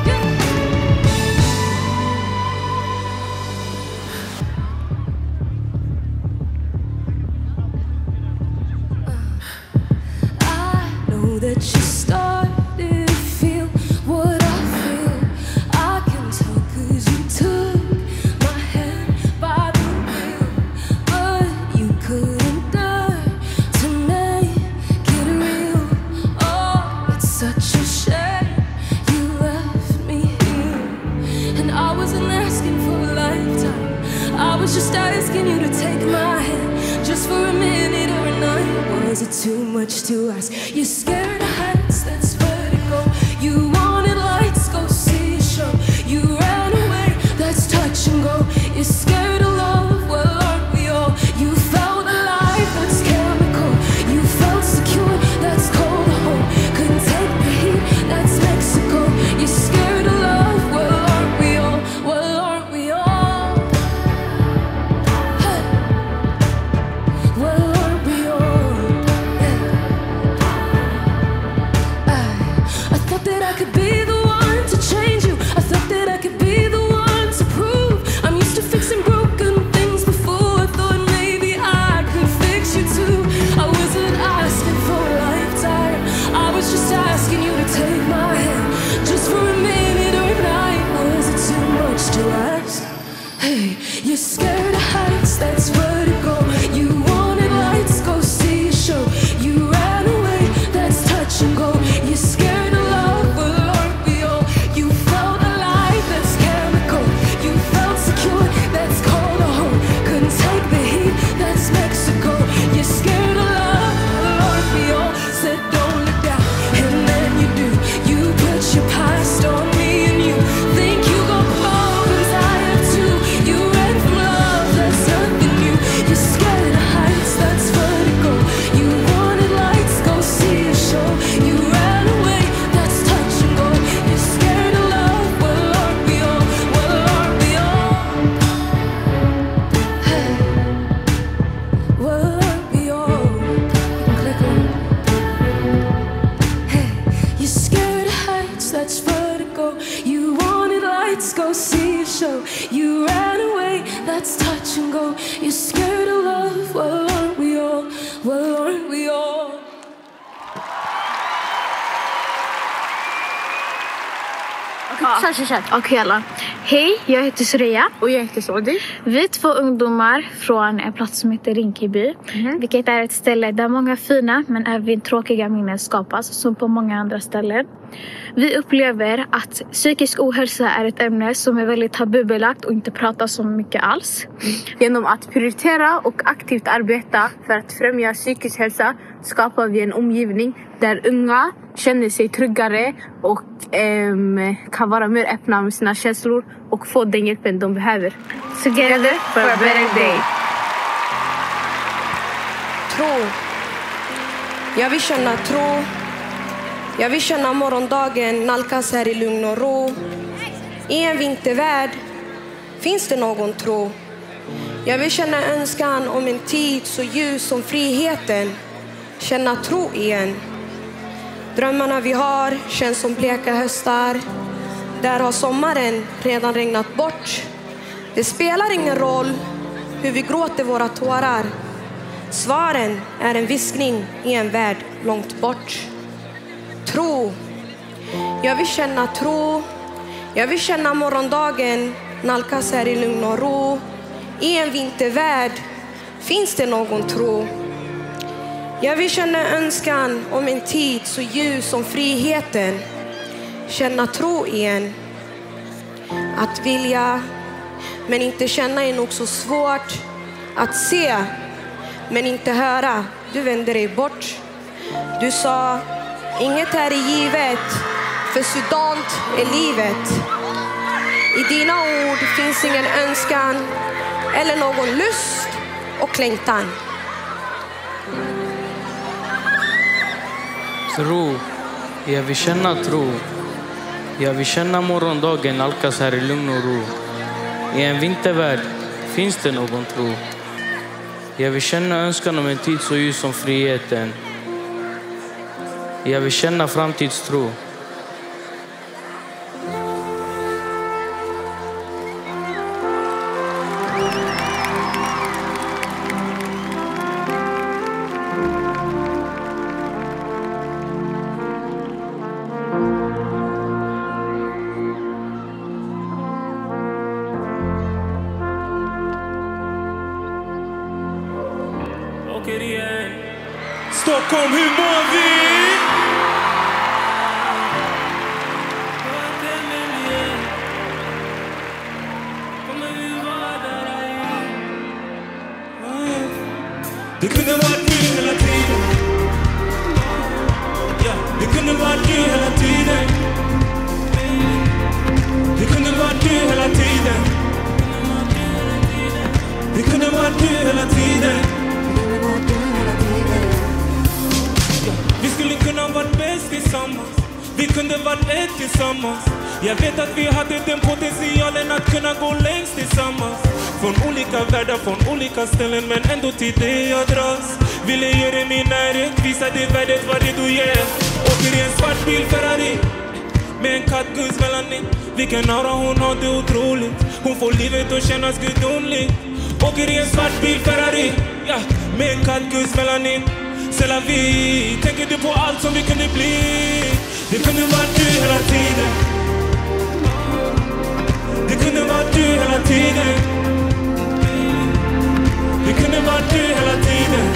Speaker 7: I know that you started to feel what I feel. I can tell 'cause you took my hand by the wheel, but you couldn't dare to make it real. Oh, it's such a shame you left me here, and I wasn't asking for a lifetime. I was just asking you to take my hand, just for a minute or a night. Was it too much to ask? You're scared of heights, that's vertigo. You wanted lights, go see a show. You ran away, that's touch and go. You're scared of love, well aren't we all? You felt alive, that's chemical. scared of love. Well, aren't we all? Well, aren't we all?
Speaker 6: Kör, kör, kör. Okej alla. Hej, jag heter Surya. Och jag heter Saudi. Vi är två ungdomar från en plats som heter Rinkeby. Mm-hmm. Vilket är ett ställe där många fina men även tråkiga minnen skapas. Som på många andra ställen. Vi upplever att psykisk ohälsa är ett ämne som är väldigt tabubelagt och inte pratas så mycket alls. Genom att prioritera och aktivt arbeta för att främja psykisk hälsa skapar vi en omgivning där unga känner sig tryggare och um, kan vara mer öppna med sina känslor och få den hjälpen de behöver. Together for a better day.
Speaker 11: Tro. Jag vill känna tro. Jag vill känna morgondagen nalkas här i lugn och ro. I en vintervärld finns det någon tro. Jag vill känna önskan om en tid så ljus som friheten. Känna tro igen. Drömmarna vi har känns som bleka höstar. Där har sommaren redan regnat bort. Det spelar ingen roll hur vi gråter våra tårar. Svaren är en viskning i en värld långt bort. Tro. Jag vill känna tro. Jag vill känna morgondagen nalkas här i lugn och ro. I en vintervärld finns det någon tro. Jag vill känna önskan om en tid så ljus som friheten. Känna tro igen. Att vilja men inte känna är nog så svårt. Att se men inte höra. Du vänder dig bort. Du sa inget är givet, för sådant är livet. I dina ord finns ingen önskan eller någon lust och längtan.
Speaker 23: Tro. Jag vill känna tro. Jag vill känna morgondagen nalkas här i lugn och ro. I en vintervärld finns det någon tro. Jag vill känna önskan om en tid så ljus som friheten. Jag vill känna framtidstro.
Speaker 5: Stockholm, hur mår vi? Det kunde varit du hela tiden. Ja, det kunde varit du hela tiden. Det kunde varit du hela tiden. Det kunde varit du hela tiden. Vi skulle kunna vara bäst tillsammans. Vi kunde vara ett tillsammans. Jag vet att vi hade den potentialen att kunna gå längst tillsammans. Från olika världar, från olika ställen, men ändå till det jag dras. Ville ge dig min närhet, visa dig värdet vad det du ger. Åker i en svart bil Ferrari med en kattgus melanin. Vilken aura hon har, det är otroligt. Hon får livet att kännas gudomligt. Åker i en svart bil Ferrari, ja, med en kattgus melanin. C'est la vie, tänker du på allt som vi kunde bli. Det kunde vara du hela tiden. Det kunde vara du hela tiden. Det kunde vara du hela tiden.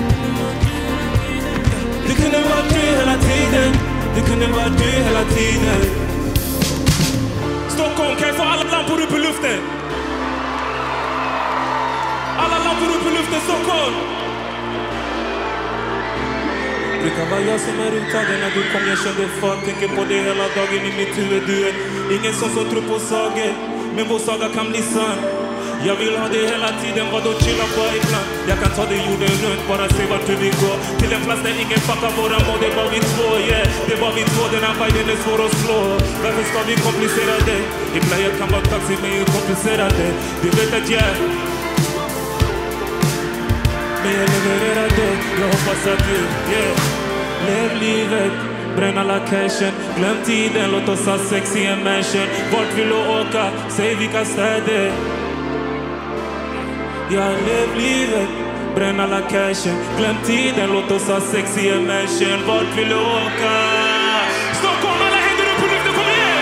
Speaker 5: Det kunde vara du hela tiden. Det kunde vara du hela tiden. Stockholm, kan jag få alla lampor upp i luften? Alla lampor upp i luften, Stockholm! Brukar vara jag som är uttagen när du kom, jag kände fuck. Tänker på det hela dagen i mitt huvud. Du är ingen som så tror på sagor, men vår saga kan bli sann. Jag vill ha det hela tiden, vadå chilla på ibland. Jag kan ta det jorden runt, bara se vart du vill gå. Till en plats där ingen fuckar våra mål. Det var vi två, yeah. Det var vi två, den här viben är svår att slå. Varför ska vi komplicera det? Ibland jag kan vara taxi, men jag komplicerar det. Du vet att jag men jag levererar det. Jag hoppas att du, yeah. Lev livet, bränn alla cashen. Glöm tiden, låt oss ha sex i en mansion. Vart vill du åka? Säg vilka städer. Jag lev livet, bränn alla cashen. Glöm tiden, låt oss ha sex i en mansion. Vart vill du åka? Stockholm, alla händer upp på luften, kom igen!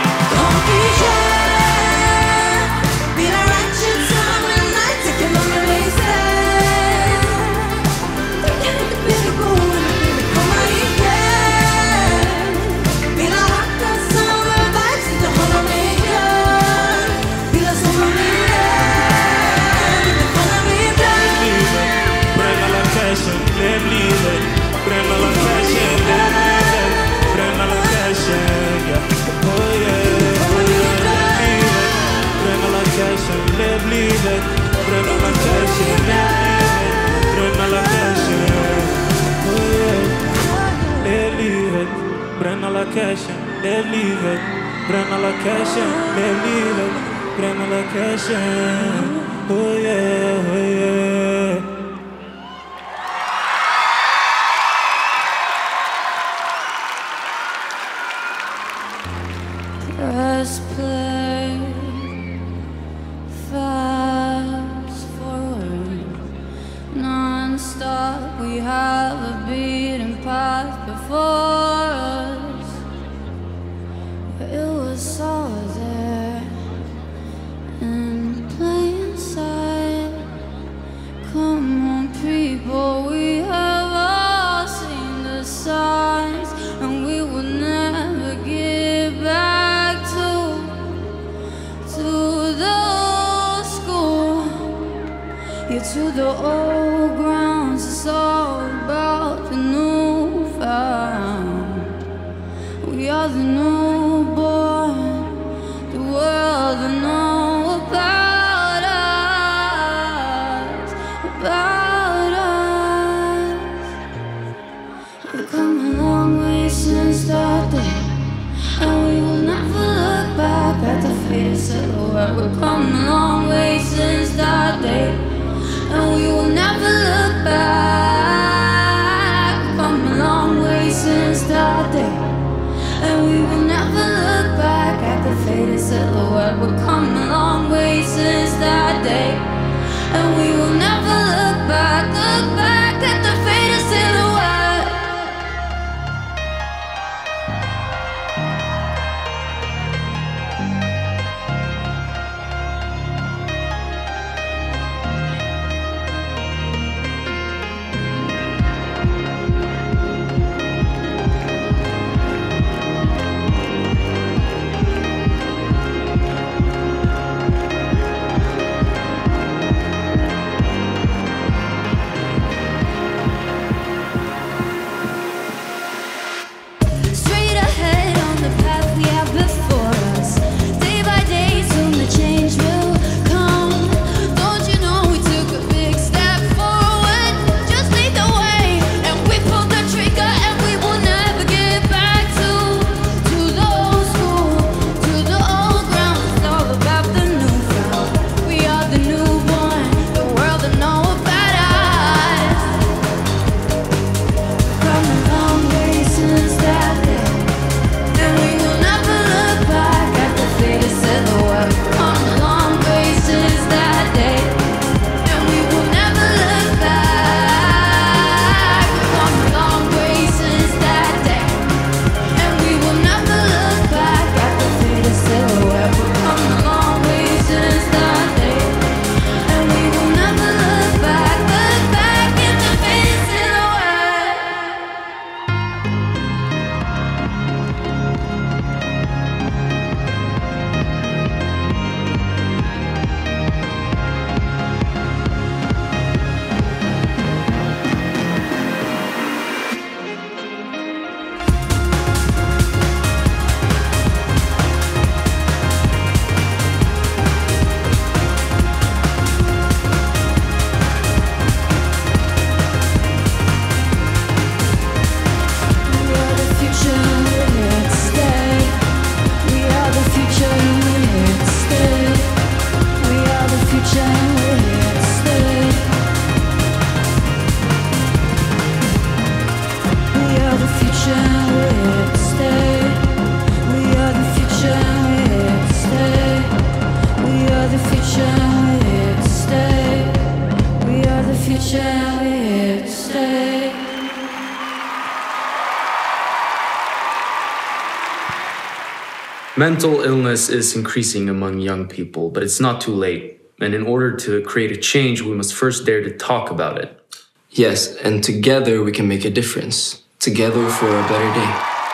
Speaker 5: Lev livet, bränn alla cashen, lev livet, bränn alla cashen, yeah. Oh yeah, oh yeah. Bränn alla cashen, lev livet, bränn alla cashen, lev livet, bränn alla cashen, oh yeah. Lev livet, bränn alla cashen, lev livet, bränn alla cashen, lev livet, bränn alla cashen, oh yeah, oh yeah.
Speaker 7: Press play, fast forward, non-stop. We have a beaten path before us. It was all there in plain sight. Come on, people, we have all seen the signs, and we will never give back. Yeah, to the old grounds, it's all about the new found. We are the newborn, the world will know about us, about us. We've come a long way since that day, and we will never look back at the faded silhouette. We've come a long way since that day, and we will never look back. We've come a long way since that day, and we will never look back at the faded silhouette. We've come a long way since that day, and we will never look back, look back at the faded silhouette. future, we're here to stay.
Speaker 8: Mental illness is increasing among young people, but it's not too late. And in order to create a change, we must first dare to talk about it.
Speaker 9: Yes, and together we can make a difference. Together for a better day.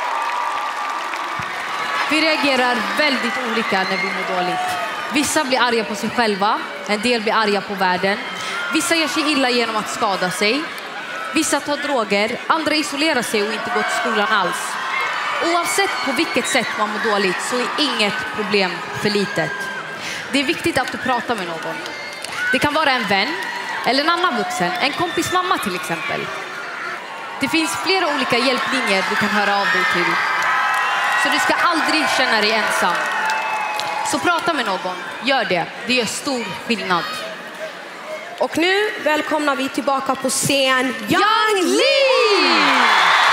Speaker 4: Vi reagerar väldigt olika när vi mår dåligt. Vissa blir arga på sig själva, en del blir arga på världen. Vissa gör sig illa genom att skada sig. Vissa tar droger, andra isolerar sig och inte går till skolan alls. Oavsett på vilket sätt man mår dåligt så är inget problem för litet. Det är viktigt att du pratar med någon. Det kan vara en vän eller en annan vuxen, en kompis mamma till exempel. Det finns flera olika hjälplinjer du kan höra av dig till. Så du ska aldrig känna dig ensam. Så prata med någon, gör det. Det gör stor skillnad.
Speaker 11: Och nu välkomnar vi tillbaka på scen Yung Lean!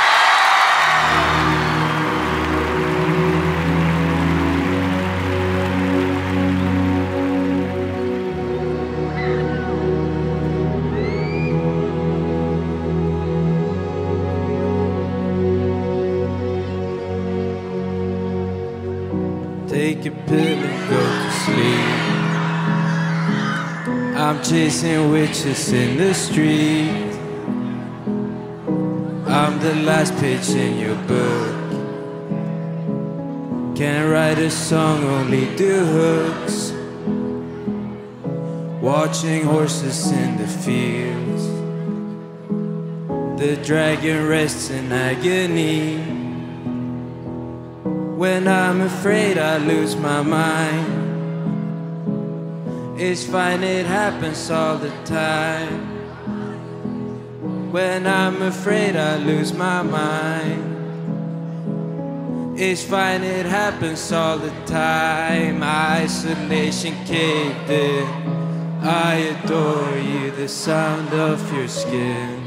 Speaker 10: Take a pill and go to sleep. I'm chasing witches in the street. I'm the last page in your book. Can't write a song, only do hooks. Watching horses in the fields. The dragon rests in agony. When I'm afraid I lose my mind. It's fine, it happens all the time. When I'm afraid I lose my mind. It's fine, it happens all the time. Isolation caved in. I adore you, the sound of your skin.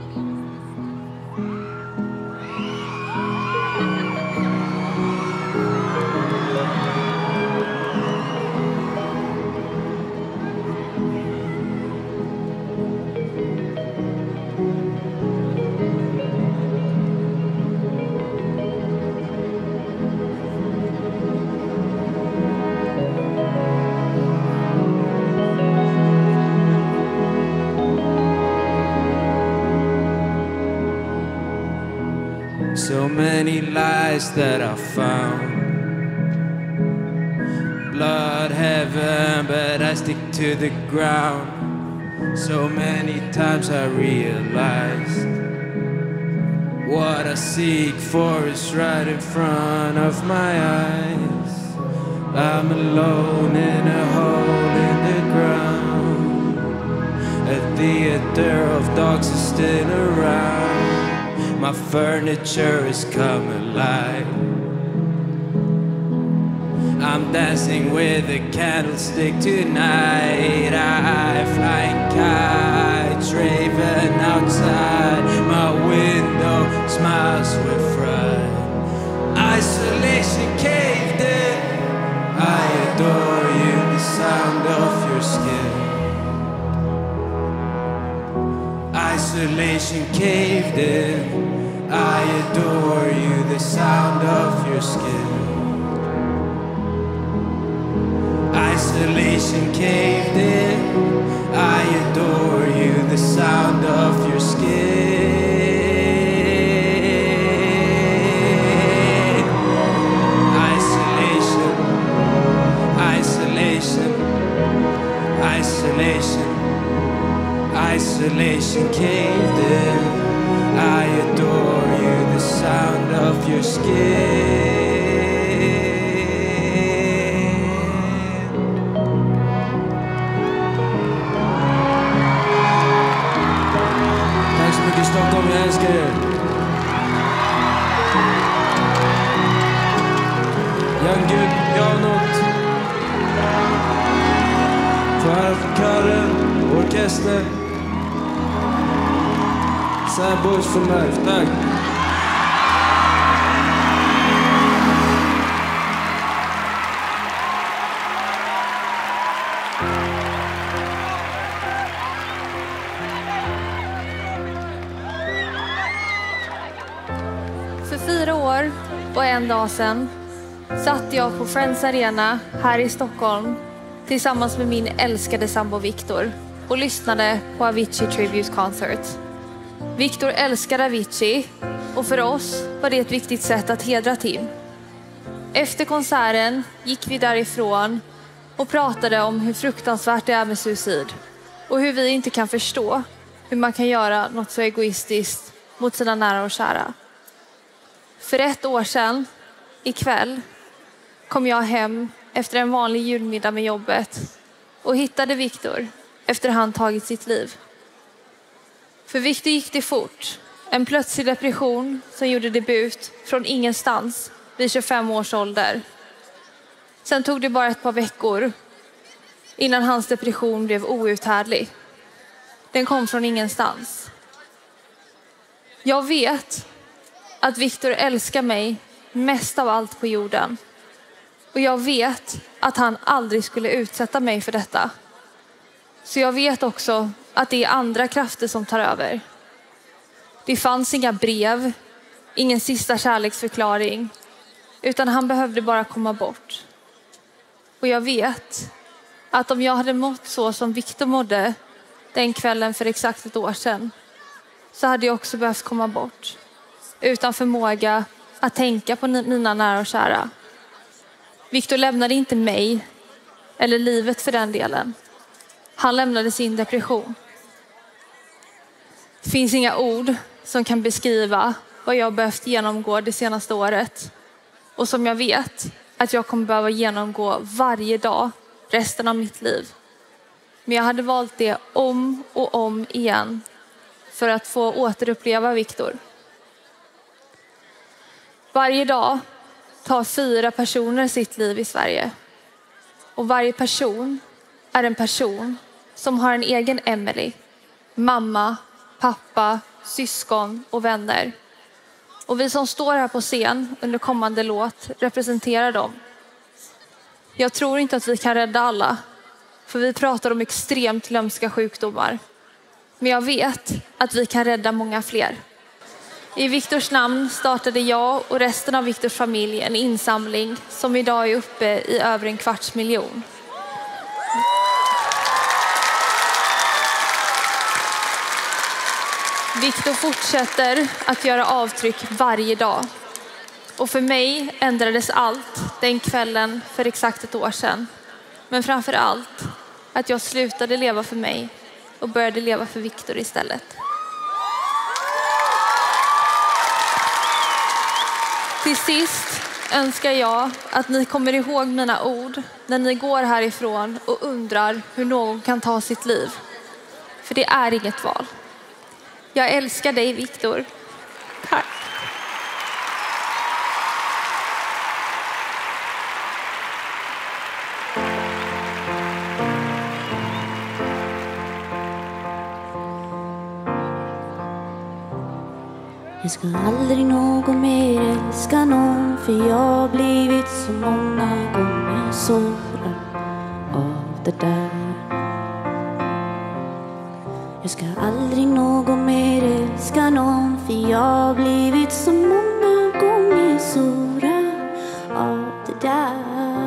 Speaker 10: So many lies that I found. Blood heaven, but I stick to the ground. So many times I realized what I seek for is right in front of my eyes. I'm alone in a hole in the ground. A theater of dogs is still around. My furniture is come alive. I'm dancing with a candlestick tonight. I flying kites, raven outside my window, smiles with fright. Isolation caved in. I adore you, the sound of your skin. Isolation caved in. I adore you, the sound of your skin. Isolation caved in. I adore you, the sound of your skin. Isolation, isolation, isolation, isolation caved in. I adore you, the sound of your skin. Tack så mycket Stockholm, jag älskar er. Young Gud, jag har något. För här för kören, orkester. Sad Boys for Life, tack.
Speaker 12: För fyra år och en dag sedan satt jag på Friends Arena här i Stockholm tillsammans med min älskade sambo Victor och lyssnade på Avicii Tribute Concert. Victor älskar Avicii och för oss var det ett viktigt sätt att hedra Tim. Efter konserten gick vi därifrån och pratade om hur fruktansvärt det är med suicid och hur vi inte kan förstå hur man kan göra något så egoistiskt mot sina nära och kära. För ett år sedan, ikväll, kom jag hem efter en vanlig julmiddag med jobbet och hittade Victor efter han tagit sitt liv. För Victor gick det fort. En plötslig depression som gjorde debut från ingenstans vid tjugofem års ålder. Sen tog det bara ett par veckor innan hans depression blev outhärdlig. Den kom från ingenstans. Jag vet att Victor älskar mig mest av allt på jorden. Och jag vet att han aldrig skulle utsätta mig för detta. Så jag vet också att det är andra krafter som tar över. Det fanns inga brev, ingen sista kärleksförklaring, utan han behövde bara komma bort. Och jag vet att om jag hade mått så som Victor mådde den kvällen för exakt ett år sedan, så hade jag också behövt komma bort. Utan förmåga att tänka på mina nära och kära. Victor lämnade inte mig, eller livet för den delen. Han lämnade sin depression. Det finns inga ord som kan beskriva vad jag behövt genomgå det senaste året. Och som jag vet att jag kommer behöva genomgå varje dag resten av mitt liv. Men jag hade valt det om och om igen för att få återuppleva Victor. Varje dag tar fyra personer sitt liv i Sverige. Och varje person är en person som har en egen Emily. Mamma, pappa, syskon och vänner. Och vi som står här på scen under kommande låt representerar dem. Jag tror inte att vi kan rädda alla. För vi pratar om extremt lömska sjukdomar. Men jag vet att vi kan rädda många fler. I Victors namn startade jag och resten av Victors familj en insamling som idag är uppe i över en kvarts miljon. Victor fortsätter att göra avtryck varje dag. Och för mig ändrades allt den kvällen för exakt ett år sedan. Men framför allt att jag slutade leva för mig och började leva för Victor istället. Till sist önskar jag att ni kommer ihåg mina ord när ni går härifrån och undrar hur någon kan ta sitt liv. För det är inget val. Jag älskar dig, Victor. Tack.
Speaker 14: Jag ska aldrig någon mer älska någon, för jag har blivit så många gånger sårad av det där. Jag ska aldrig någon mer älska någon, för jag har blivit så många gånger sårad av det där.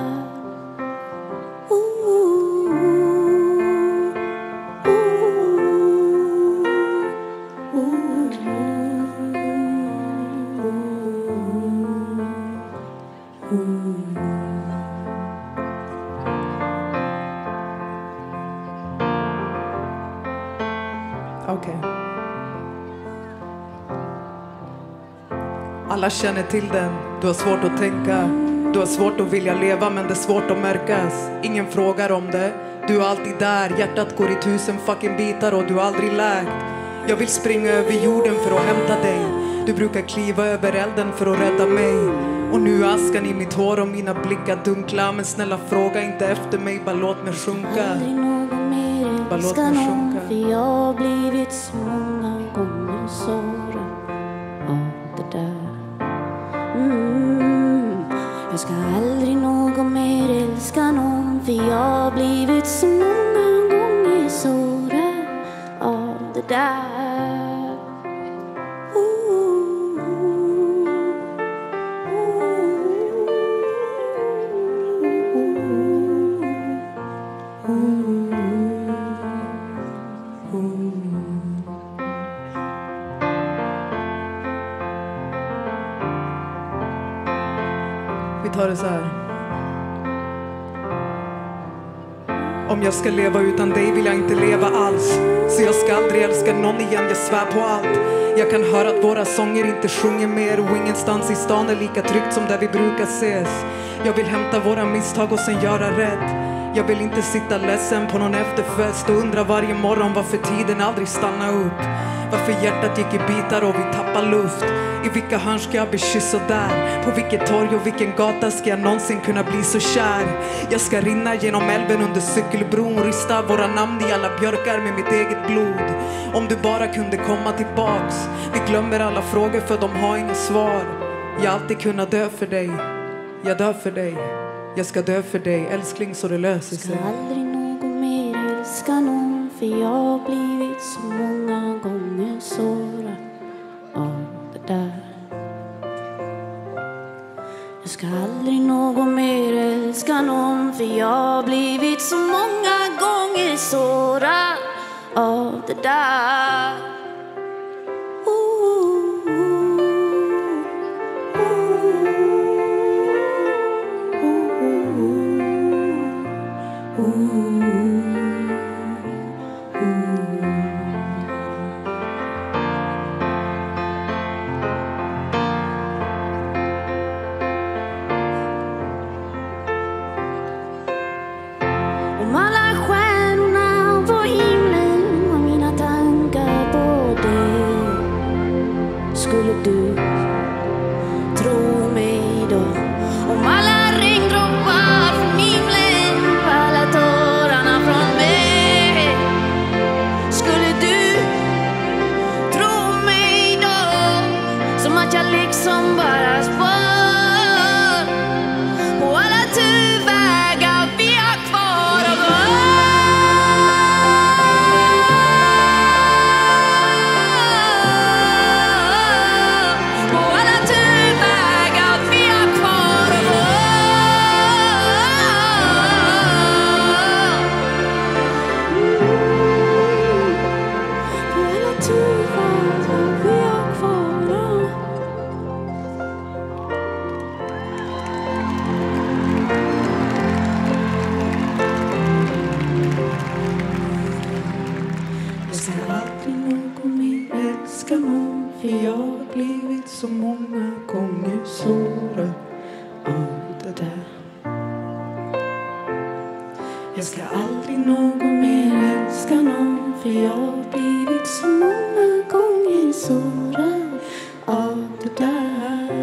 Speaker 18: Okej. Alla känner till den. Du har svårt att tänka. Du har svårt att vilja leva, men det är svårt att märkas. Ingen frågar om det. Du är alltid där. Hjärtat går i tusen fucking bitar och du har aldrig läkt. Jag vill springa över jorden för att hämta dig. Du brukar kliva över elden för att rädda mig. Och nu är askan i mitt hår och mina blickar dunkla. Men snälla fråga inte efter mig, bara låt mig sjunka.
Speaker 14: Aldrig någon mer
Speaker 18: Bara låt
Speaker 14: älska
Speaker 18: mig
Speaker 14: någon,
Speaker 18: sjunka.
Speaker 14: för jag har blivit så många gånger sårad av det där. Mm. Jag ska aldrig någon mer älska någon, för jag har blivit så många gånger sårad av det där. Ooh.
Speaker 18: tar det så här. Om jag ska leva utan dig vill jag inte leva alls. Så jag ska aldrig älska någon igen, jag svär på allt. Jag kan höra att våra sånger inte sjunger mer. Och ingenstans i stan är lika tryggt som där vi brukar ses. Jag vill hämta våra misstag och sen göra rätt. Jag vill inte sitta ledsen på någon efterfest och undra varje morgon varför tiden aldrig stannar upp. Varför hjärtat gick i bitar och vi tappar luft. I vilka hörn ska jag bli kysst och där? På vilket torg och vilken gata ska jag någonsin kunna bli så kär? Jag ska rinna genom älven under cykelbron, rista våra namn i alla björkar med mitt eget blod. Om du bara kunde komma tillbaks. Vi glömmer alla frågor för de har inga svar. Jag alltid kunna dö för dig. Jag dör för dig. Jag ska dö för dig, älskling, så det löser sig.
Speaker 14: Jag ska aldrig någon mer älska någon, för jag har blivit så många gånger sårad av det där. Jag ska aldrig någon mer älska någon, för jag har blivit så många gånger sårad av det där. Om alla stjärnorna på himlen var mina tankar på dig, skulle du tro mig då? Om alla regndroppar från himlen var alla tårarna från mig, skulle du tro mig då? Som att jag liksom bara spår på alla turvägar vi har kvar att gå. På alla turvägar vi har kvar att gå. På alla turvägar vi har kvar att gå.
Speaker 18: Jag ska aldrig någon mer älska någon, för jag har blivit så många gånger sårad av det där. Jag ska aldrig någon mer älska någon, för jag har blivit så många gånger sårad av det där.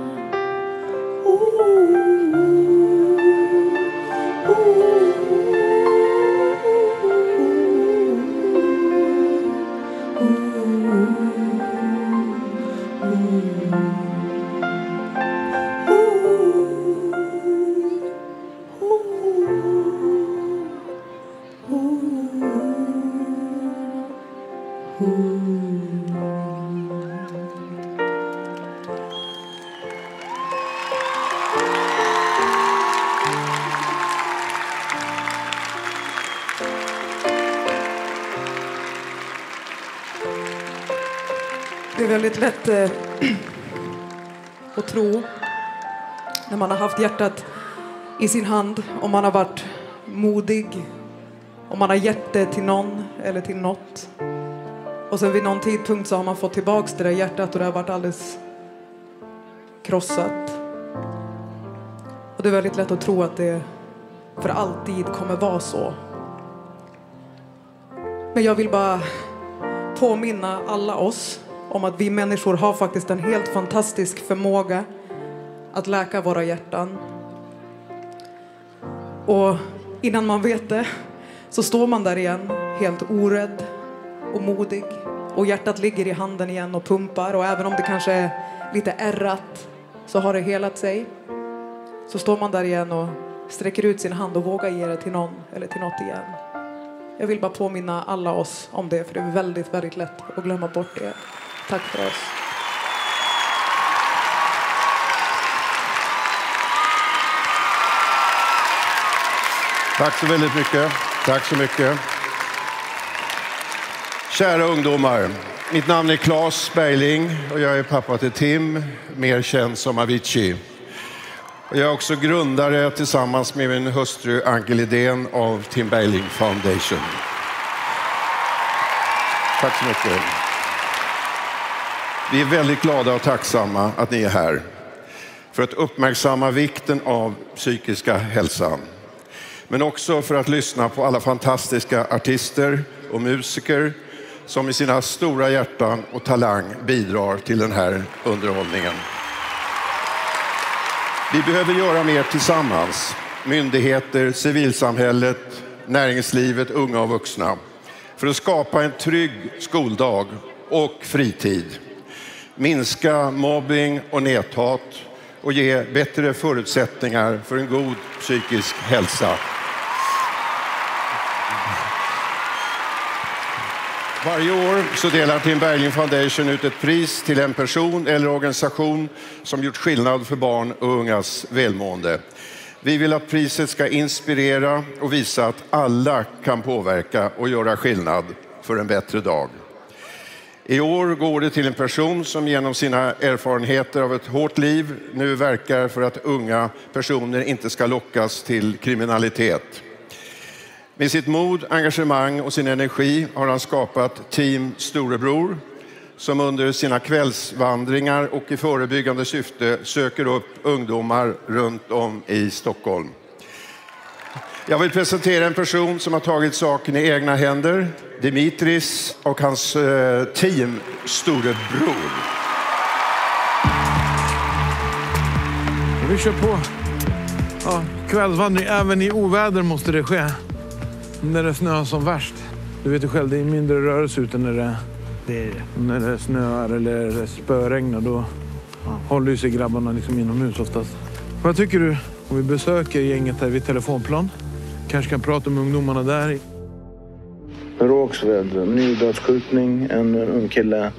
Speaker 18: Det är väldigt lätt eh, att tro när man har haft hjärtat i sin hand, om man har varit modig, om man har gett det till någon eller till något. Och sen vid någon tidpunkt så har man fått tillbaks det där hjärtat och det har varit alldeles krossat. Och det är väldigt lätt att tro att det för alltid kommer vara så. Men jag vill bara påminna alla oss om att vi människor har faktiskt en helt fantastisk förmåga att läka våra hjärtan. Och innan man vet det så står man där igen, helt orädd och modig. Och hjärtat ligger i handen igen och pumpar. Och även om det kanske är lite ärrat så har det helat sig. Så står man där igen och sträcker ut sin hand och vågar ge det till någon eller till något igen. Jag vill bara påminna alla oss om det, för det är väldigt, väldigt lätt att glömma bort det. Tack för oss.
Speaker 13: Tack så väldigt mycket. Tack så mycket. Kära ungdomar, mitt namn är Claes Bergling och jag är pappa till Tim, mer känd som Avicii. Jag är också grundare tillsammans med min hustru Anke Lidén av Tim Bergling Foundation. Tack så mycket. Vi är väldigt glada och tacksamma att ni är här för att uppmärksamma vikten av psykiska hälsan. Men också för att lyssna på alla fantastiska artister och musiker som med sina stora hjärtan och talang bidrar till den här underhållningen. Vi behöver göra mer tillsammans. Myndigheter, civilsamhället, näringslivet, unga och vuxna. För att skapa en trygg skoldag och fritid. Minska mobbing och näthat och ge bättre förutsättningar för en god psykisk hälsa. Varje år så delar Tim Bergling Foundation ut ett pris till en person eller organisation som gjort skillnad för barn och ungas välmående. Vi vill att priset ska inspirera och visa att alla kan påverka och göra skillnad för en bättre dag. I år går det till en person som genom sina erfarenheter av ett hårt liv nu verkar för att unga personer inte ska lockas till kriminalitet. Med sitt mod, engagemang och sin energi har han skapat Team Storebror som under sina kvällsvandringar och i förebyggande syfte söker upp ungdomar runt om i Stockholm. Jag vill presentera en person som har tagit saken i egna händer. Dimitris och hans eh, team Storebror.
Speaker 15: Vi kör på. Ja, kvällsvandring, även i oväder måste det ske. När det snöar som värst. Du vet ju själv, det är mindre rörelse ute när det, det, är det. När det snöar eller spöregnar. Då ja. håller ju sig grabbarna liksom inomhus oftast. Vad tycker du om vi besöker gänget här vid telefonplan? Kanske kan prata med ungdomarna där. Rågsved, ny dödsskjutning, en ung kille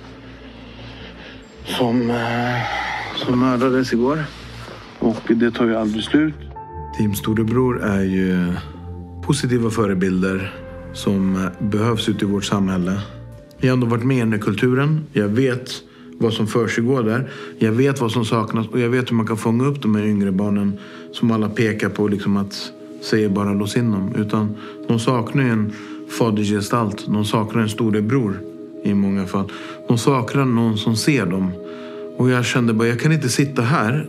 Speaker 15: som, som mördades igår. Och det tar ju aldrig slut. Team Storebror är ju positiva förebilder som behövs ute i vårt samhälle. Jag har ändå varit med i kulturen. Jag vet vad som försiggår där. Jag vet vad som saknas och jag vet hur man kan fånga upp de här yngre barnen som alla pekar på liksom att säga bara lås in dem. Utan de saknar ju en fadersgestalt. De saknar en storebror i många fall. De saknar någon som ser dem. Och jag kände bara, jag kan inte sitta här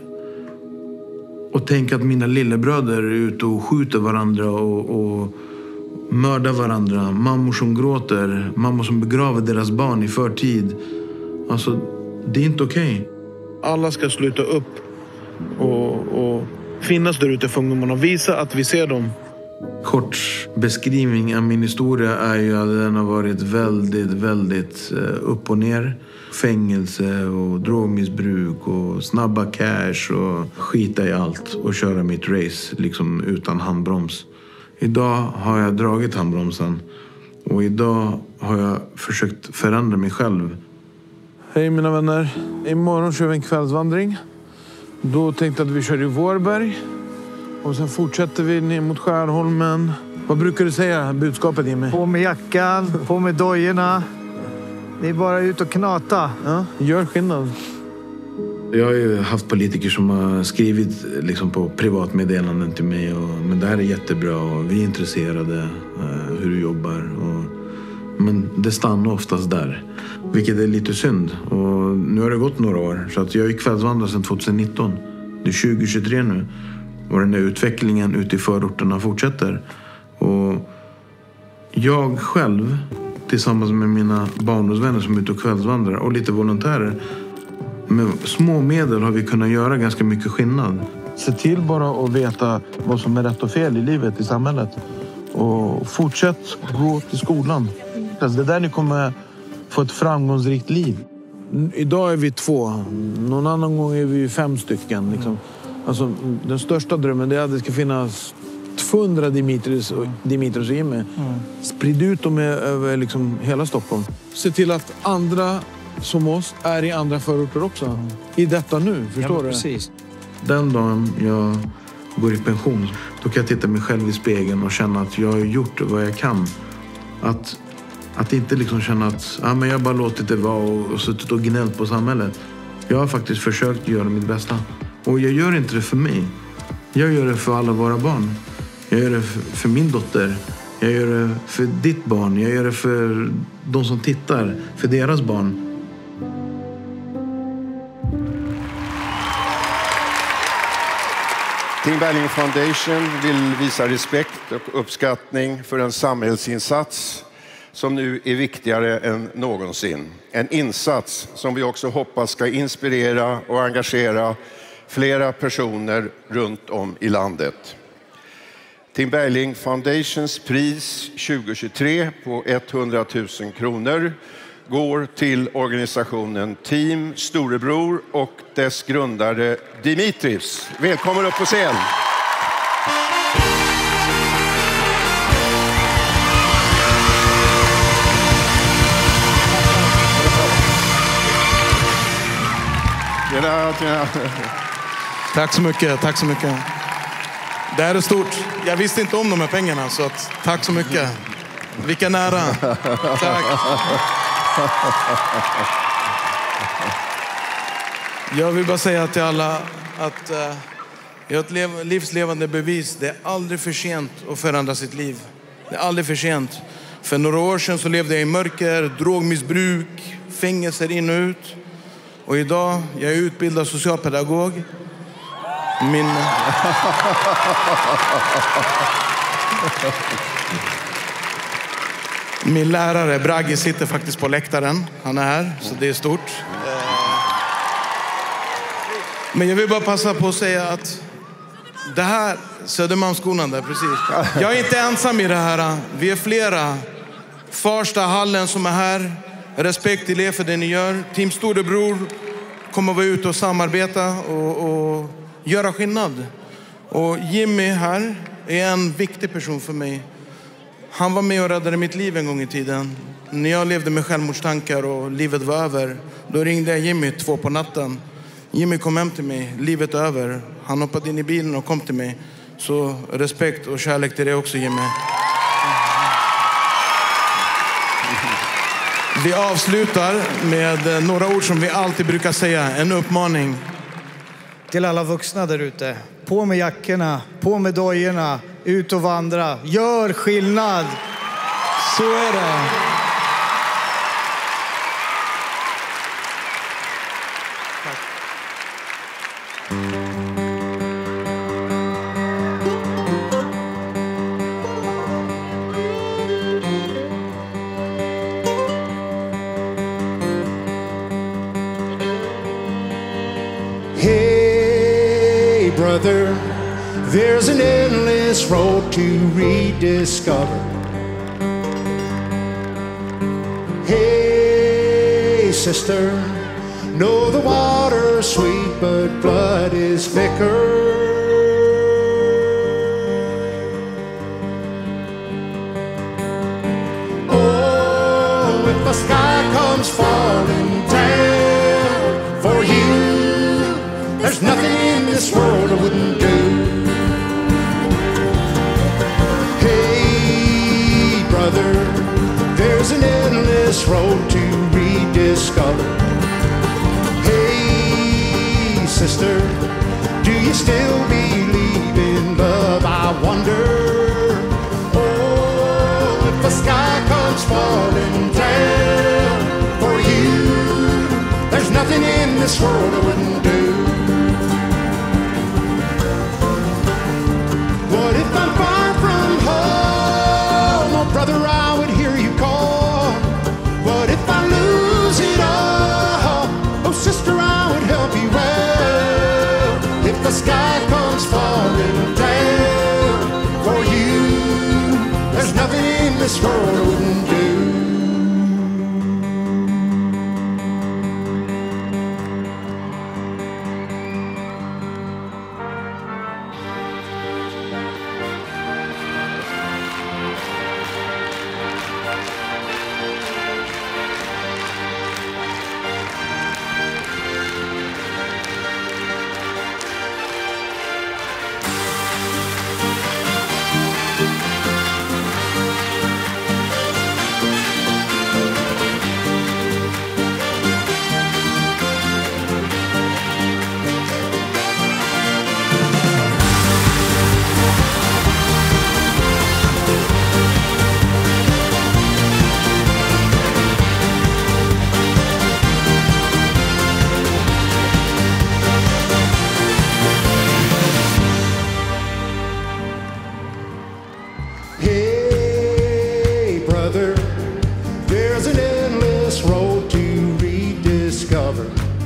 Speaker 15: och tänka att mina lillebröder är ute och skjuter varandra och, och mördar varandra. Mammor som gråter, mammor som begraver deras barn i förtid. Alltså, det är inte okej. Okay. Alla ska sluta upp och, och finnas där ute för ungdomarna och visa att vi ser dem. Kort beskrivning av min historia är ju att den har varit väldigt, väldigt upp och ner. Fängelse och drogmissbruk och snabba cash och skita i allt och köra mitt race liksom utan handbroms. Idag har jag dragit handbromsen och idag har jag försökt förändra mig själv. Hej mina vänner, imorgon kör vi en kvällsvandring. Då tänkte jag att vi kör i Vårberg och sen fortsätter vi ner mot Skärholmen. Vad brukar du säga, budskapet Jimmy?
Speaker 16: På med jackan, på med dojorna. Det är bara ut och knata.
Speaker 15: Ja, gör skillnad. Jag har ju haft politiker som har skrivit liksom på privatmeddelanden till mig. Och, men det här är jättebra och vi är intresserade uh, hur du jobbar. Och, men det stannar oftast där. Vilket är lite synd. Och nu har det gått några år. Så att jag är kvällsvandrare sedan tjugonitton. Det är tjugo tjugotre nu. Och den där utvecklingen ute i förorterna fortsätter. Och jag själv tillsammans med mina barndomsvänner som är ute och kvällsvandrar och lite volontärer. Med små medel har vi kunnat göra ganska mycket skillnad. Se till bara att veta vad som är rätt och fel i livet, i samhället. Och fortsätt gå till skolan. Alltså det är där ni kommer få ett framgångsrikt liv. Idag är vi två. Någon annan gång är vi fem stycken. Liksom. Alltså, den största drömmen är att det ska finnas tvåhundra Dimitris och, Dimitris och Jimmy. Mm. Sprid ut dem över liksom hela Stockholm. Se till att andra som oss är i andra förorter också. Mm. I detta nu, förstår ja, du? Precis. Den dagen jag går i pension, då kan jag titta mig själv i spegeln och känna att jag har gjort vad jag kan. Att, att inte liksom känna att ah, men jag bara låtit det vara och, och suttit och gnällt på samhället. Jag har faktiskt försökt göra mitt bästa. Och jag gör inte det för mig. Jag gör det för alla våra barn. Jag gör det för min dotter. Jag gör det för ditt barn. Jag gör det för de som tittar. För deras barn.
Speaker 13: Team Berling Foundation vill visa respekt och uppskattning för en samhällsinsats som nu är viktigare än någonsin. En insats som vi också hoppas ska inspirera och engagera flera personer runt om i landet. Team Berling Foundations pris tjugohundratjugotre på hundratusen kronor går till organisationen Team Storebror och dess grundare Dimitris. Välkommen upp på scen!
Speaker 15: Tjena, tjena. Tack så mycket, tack så mycket. Det här är stort. Jag visste inte om de här pengarna, så att, tack så mycket. Vilken nära. Tack. Jag vill bara säga till alla att uh, jag har ett lev- livslevande bevis. Det är aldrig för sent att förändra sitt liv. Det är aldrig för sent. För några år sedan så levde jag i mörker, drogmissbruk, fängelser in och ut. Och idag, jag är utbildad socialpedagog. Min... Min lärare, Bragi, sitter faktiskt på läktaren. Han är här, så det är stort. Men jag vill bara passa på att säga att det här, Södermalmsskolan där, precis. Jag är inte ensam i det här. Vi är flera. Farsta hallen som är här. Respekt till er för det ni gör. Team Storebror kommer vara ute och samarbeta och, och göra skillnad. Och Jimmy här är en viktig person för mig. Han var med och räddade mitt liv en gång i tiden. När jag levde med självmordstankar och livet var över, då ringde jag Jimmy två på natten. Jimmy kom hem till mig, livet är över. Han hoppade in i bilen och kom till mig. Så respekt och kärlek till dig också, Jimmy. Vi avslutar med några ord som vi alltid brukar säga. En uppmaning.
Speaker 16: Till alla vuxna där ute. På med jackorna, på med dojorna, ut och vandra. Gör skillnad.
Speaker 15: Så är det.
Speaker 17: Hey, brother, there's an endless road to rediscover. Hey, sister, know the water's sweet, but blood is thicker. Oh, if the sky comes falling down for you, there's nothing in this world I wouldn't do. Hey, brother, there's an endless road to rediscover. Hey, sister, do you still believe in love? I wonder. Oh, if the sky comes falling down for you, there's nothing in this world I wouldn't do. What if I'm far from home? Oh, brother, I would hear you call. What if I lose it all? Oh, sister, I would help you well. If the sky comes falling down for you, there's nothing in this world I wouldn't do. lover.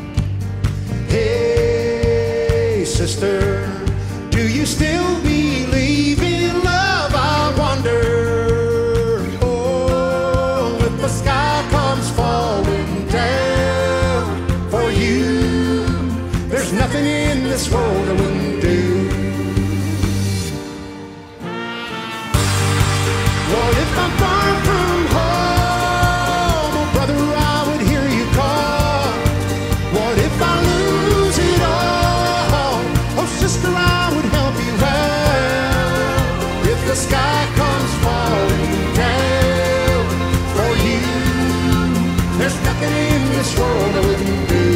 Speaker 17: Hey, sister, do you still believe in love? I wonder. Oh, if the sky comes falling down for you, there's nothing in this world I wouldn't do. What if I'm far from home? Oh, brother, I would hear you call. What if I lose it all? Oh, sister, I would help you out. If the sky comes falling down for you, there's nothing in this world I wouldn't do.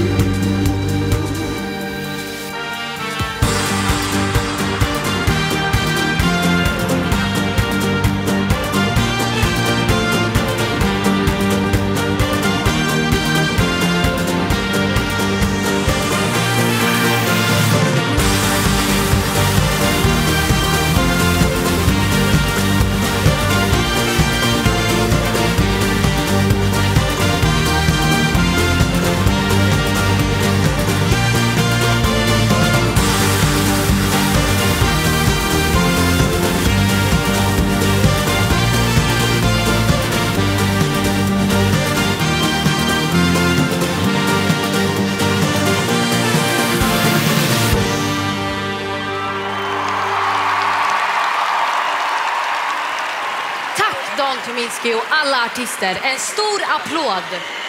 Speaker 4: Tyminski och alla artister. En stor applåd.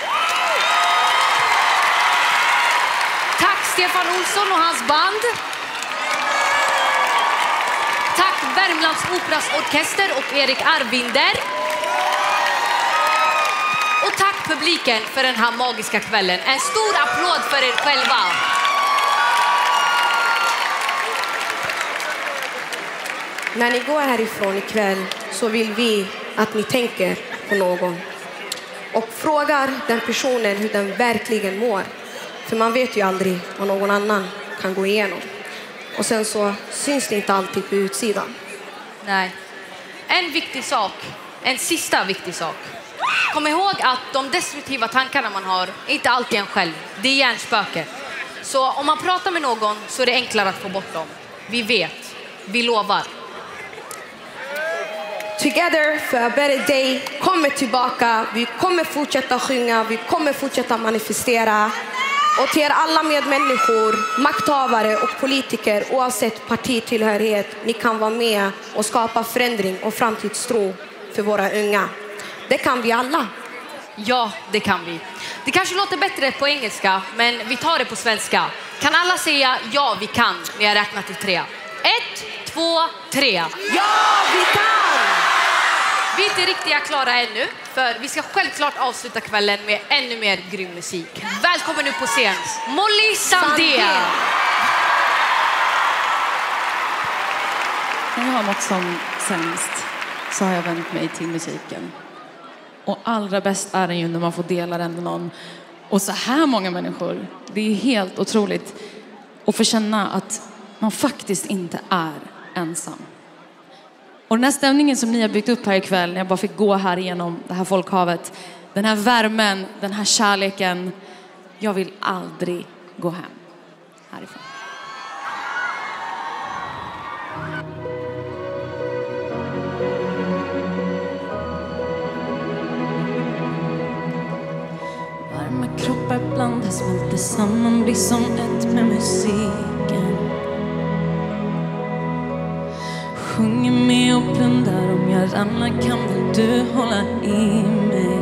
Speaker 4: Tack Stefan Olsson och hans band. Tack Värmlands Operas orkester och Erik Arvinder. Och tack publiken för den här magiska kvällen. En stor applåd för er själva.
Speaker 11: När ni går härifrån ikväll så vill vi att ni tänker på någon och frågar den personen hur den verkligen mår. För man vet ju aldrig vad någon annan kan gå igenom. Och sen så syns det inte alltid på utsidan.
Speaker 4: Nej. En viktig sak, en sista viktig sak. Kom ihåg att de destruktiva tankarna man har är inte alltid en själv. Det är hjärnspöken. Så om man pratar med någon så är det enklare att få bort dem. Vi vet, vi lovar.
Speaker 11: Together for a better day kommer tillbaka. Vi kommer fortsätta sjunga. Vi kommer fortsätta manifestera. Och till er alla medmänniskor, makthavare och politiker oavsett partitillhörighet, ni kan vara med och skapa förändring och framtidstro för våra unga. Det kan vi alla.
Speaker 4: Ja, det kan vi. Det kanske låter bättre på engelska, men vi tar det på svenska. Kan alla säga ja, vi kan när jag räknar till tre? Ett, två, tre.
Speaker 11: Ja, vi kan!
Speaker 4: Vi är inte riktigt klara ännu, för vi ska självklart avsluta kvällen med ännu mer grym musik. Välkommen nu på scen, Molly Sandén.
Speaker 19: När jag har mått som sämst så har jag vänt mig till musiken. Och allra bäst är det ju när man får dela den med någon. Och så här många människor. Det är helt otroligt att få känna att man faktiskt inte är ensam. Och den här stämningen som ni har byggt upp här ikväll, när jag bara fick gå här igenom det här folkhavet. Den här värmen, den här kärleken. Jag vill aldrig gå hem härifrån. Varma kroppar blandas, smälter samman, blir som ett med musiken. Sjunger med och blundar, om jag ramlar kan väl du hålla i mig.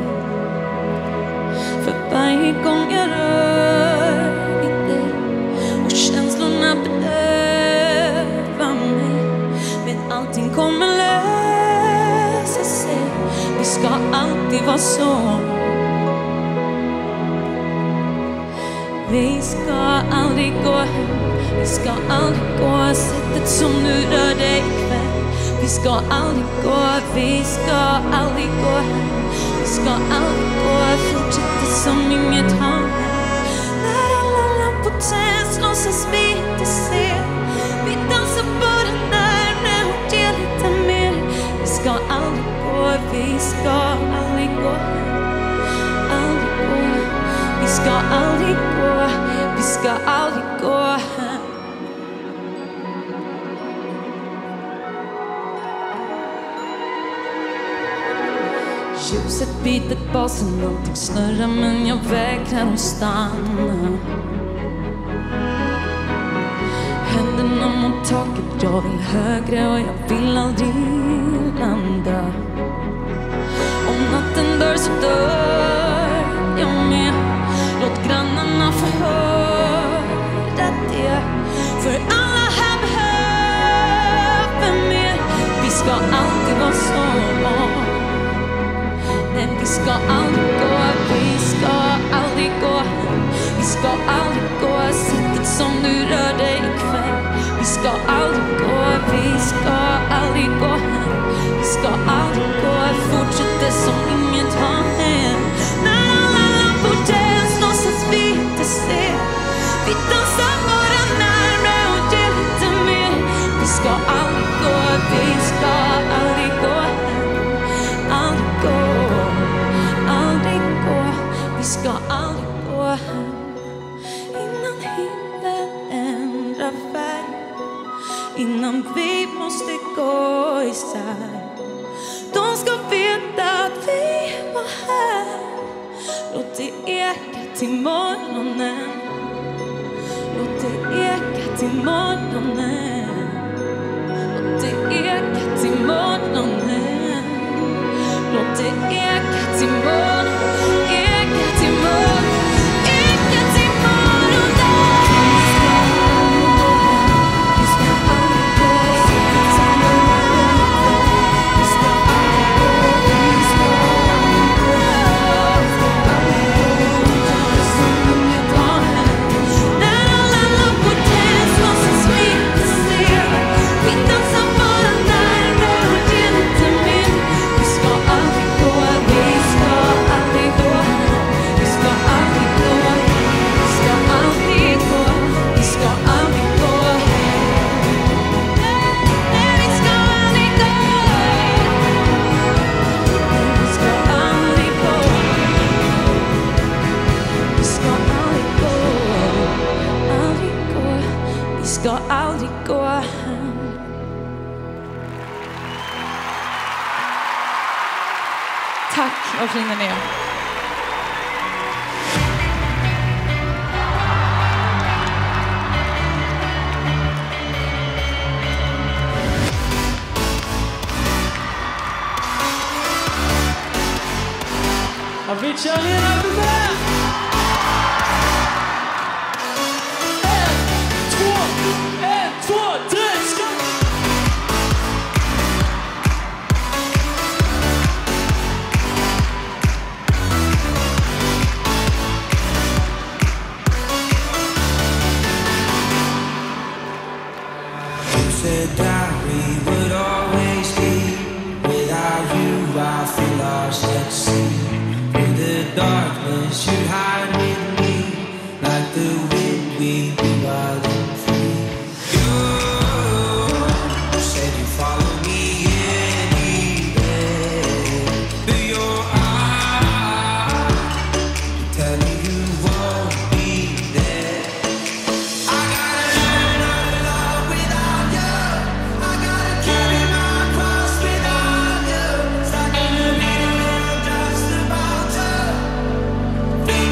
Speaker 19: För varje gång jag rör vid dig och känslorna bedövar mig, vet allting kommer lösa sig. Vi ska alltid vara så. Vi ska aldrig gå hem, vi ska aldrig gå sättet som nu rör dig ikväll. Vi ska aldrig gå, vi ska aldrig gå hem. Vi ska aldrig gå, fortsätta som inget har hänt. När alla lampor tänds låtsas vi inte se. Vi dansar bara närmare och ger lite mer. Vi ska aldrig gå, vi ska aldrig gå hem. Aldrig gå, vi
Speaker 7: Vi ska aldrig gå, vi ska aldrig gå hem. Ljuset biter basen, någonting snurrar men jag vägrar att stanna. Händerna mot taket, jag vill högre och jag vill aldrig landa. Om natten dör så dör jag med. Låt grannarna få höra det, för alla här behöver mer. Vi ska alltid vara så. Men vi ska aldrig gå, vi ska aldrig gå. Vi ska aldrig gå sättet som du rör dig ikväll. Vi ska aldrig gå, vi ska aldrig gå hem. Vi ska aldrig gå, fortsätter som inget har hänt. När alla lampor tänds någonstans vi inte ser. Vi dansar bara närmare och ger lite mer. Vi ska aldrig gå, vi ska aldrig gå hem. Aldrig gå. Vi ska aldrig gå hem innan himlen ändrar färg. Innan vi måste gå isär. De ska veta att vi var här. Låt det eka till morgonen. Låt det eka till morgonen. Låt det eka till morgonen. Låt det eka till morgonen. Ska aldrig gå hem.
Speaker 19: Tack, vad fin den är.
Speaker 5: Avicii Alena Bubé!
Speaker 2: Feel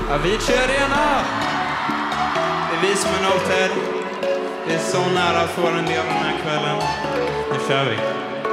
Speaker 10: Avicii Arena. Det är vi som är Noted. Det är så nära att få en del av den här kvällen. Nu kör vi.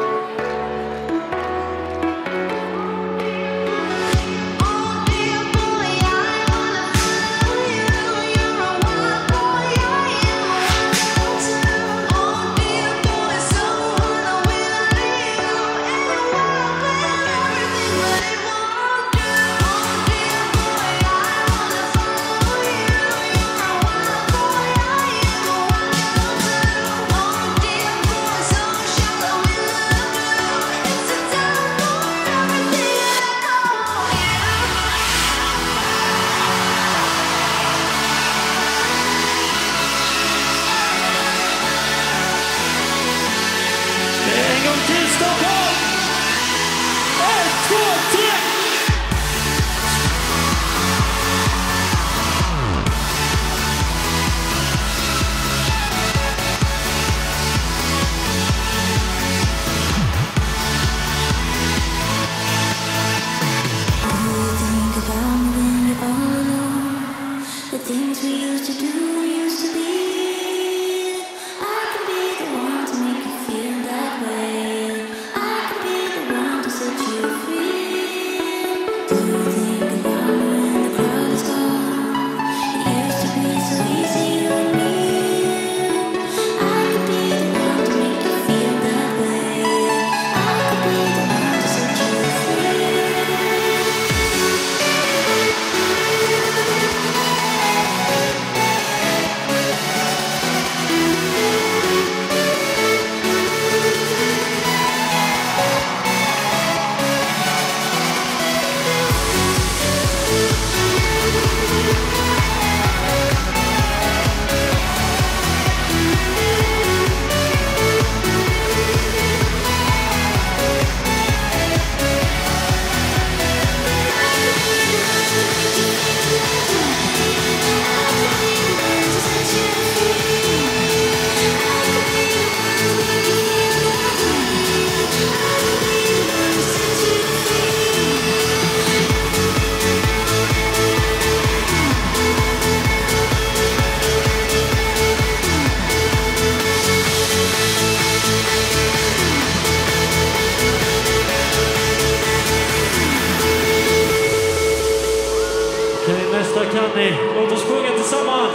Speaker 5: Låt oss sjunga tillsammans.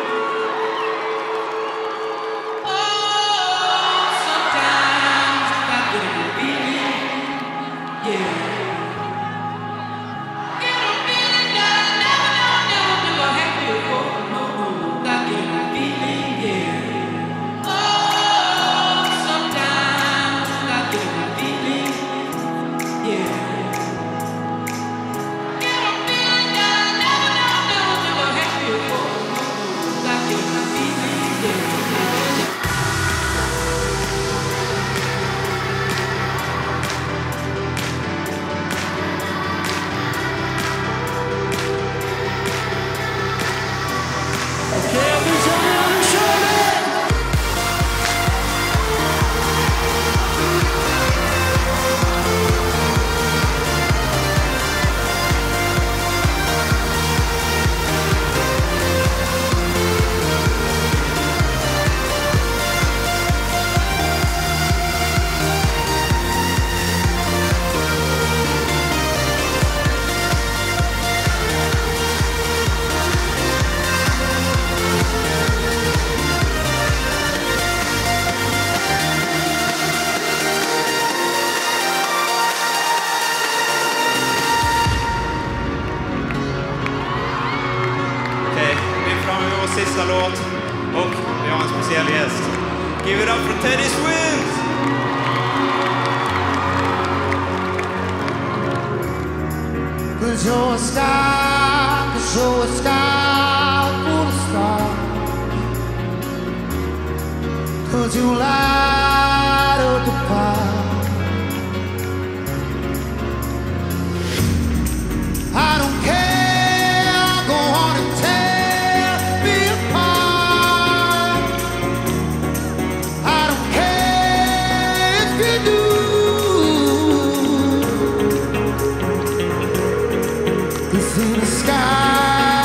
Speaker 10: Sista låt och vi har en speciell gäst. Give it up for Teddy Swims!
Speaker 17: Cause you're a star, cause you're a star full of stars. Cause you light up the fire. I don't care, go on and tear me apart. I don't care if you do. This in the sky.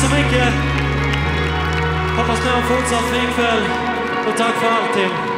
Speaker 5: så mycket. Hoppas ni har en fortsatt fin kväll. Och tack för allting.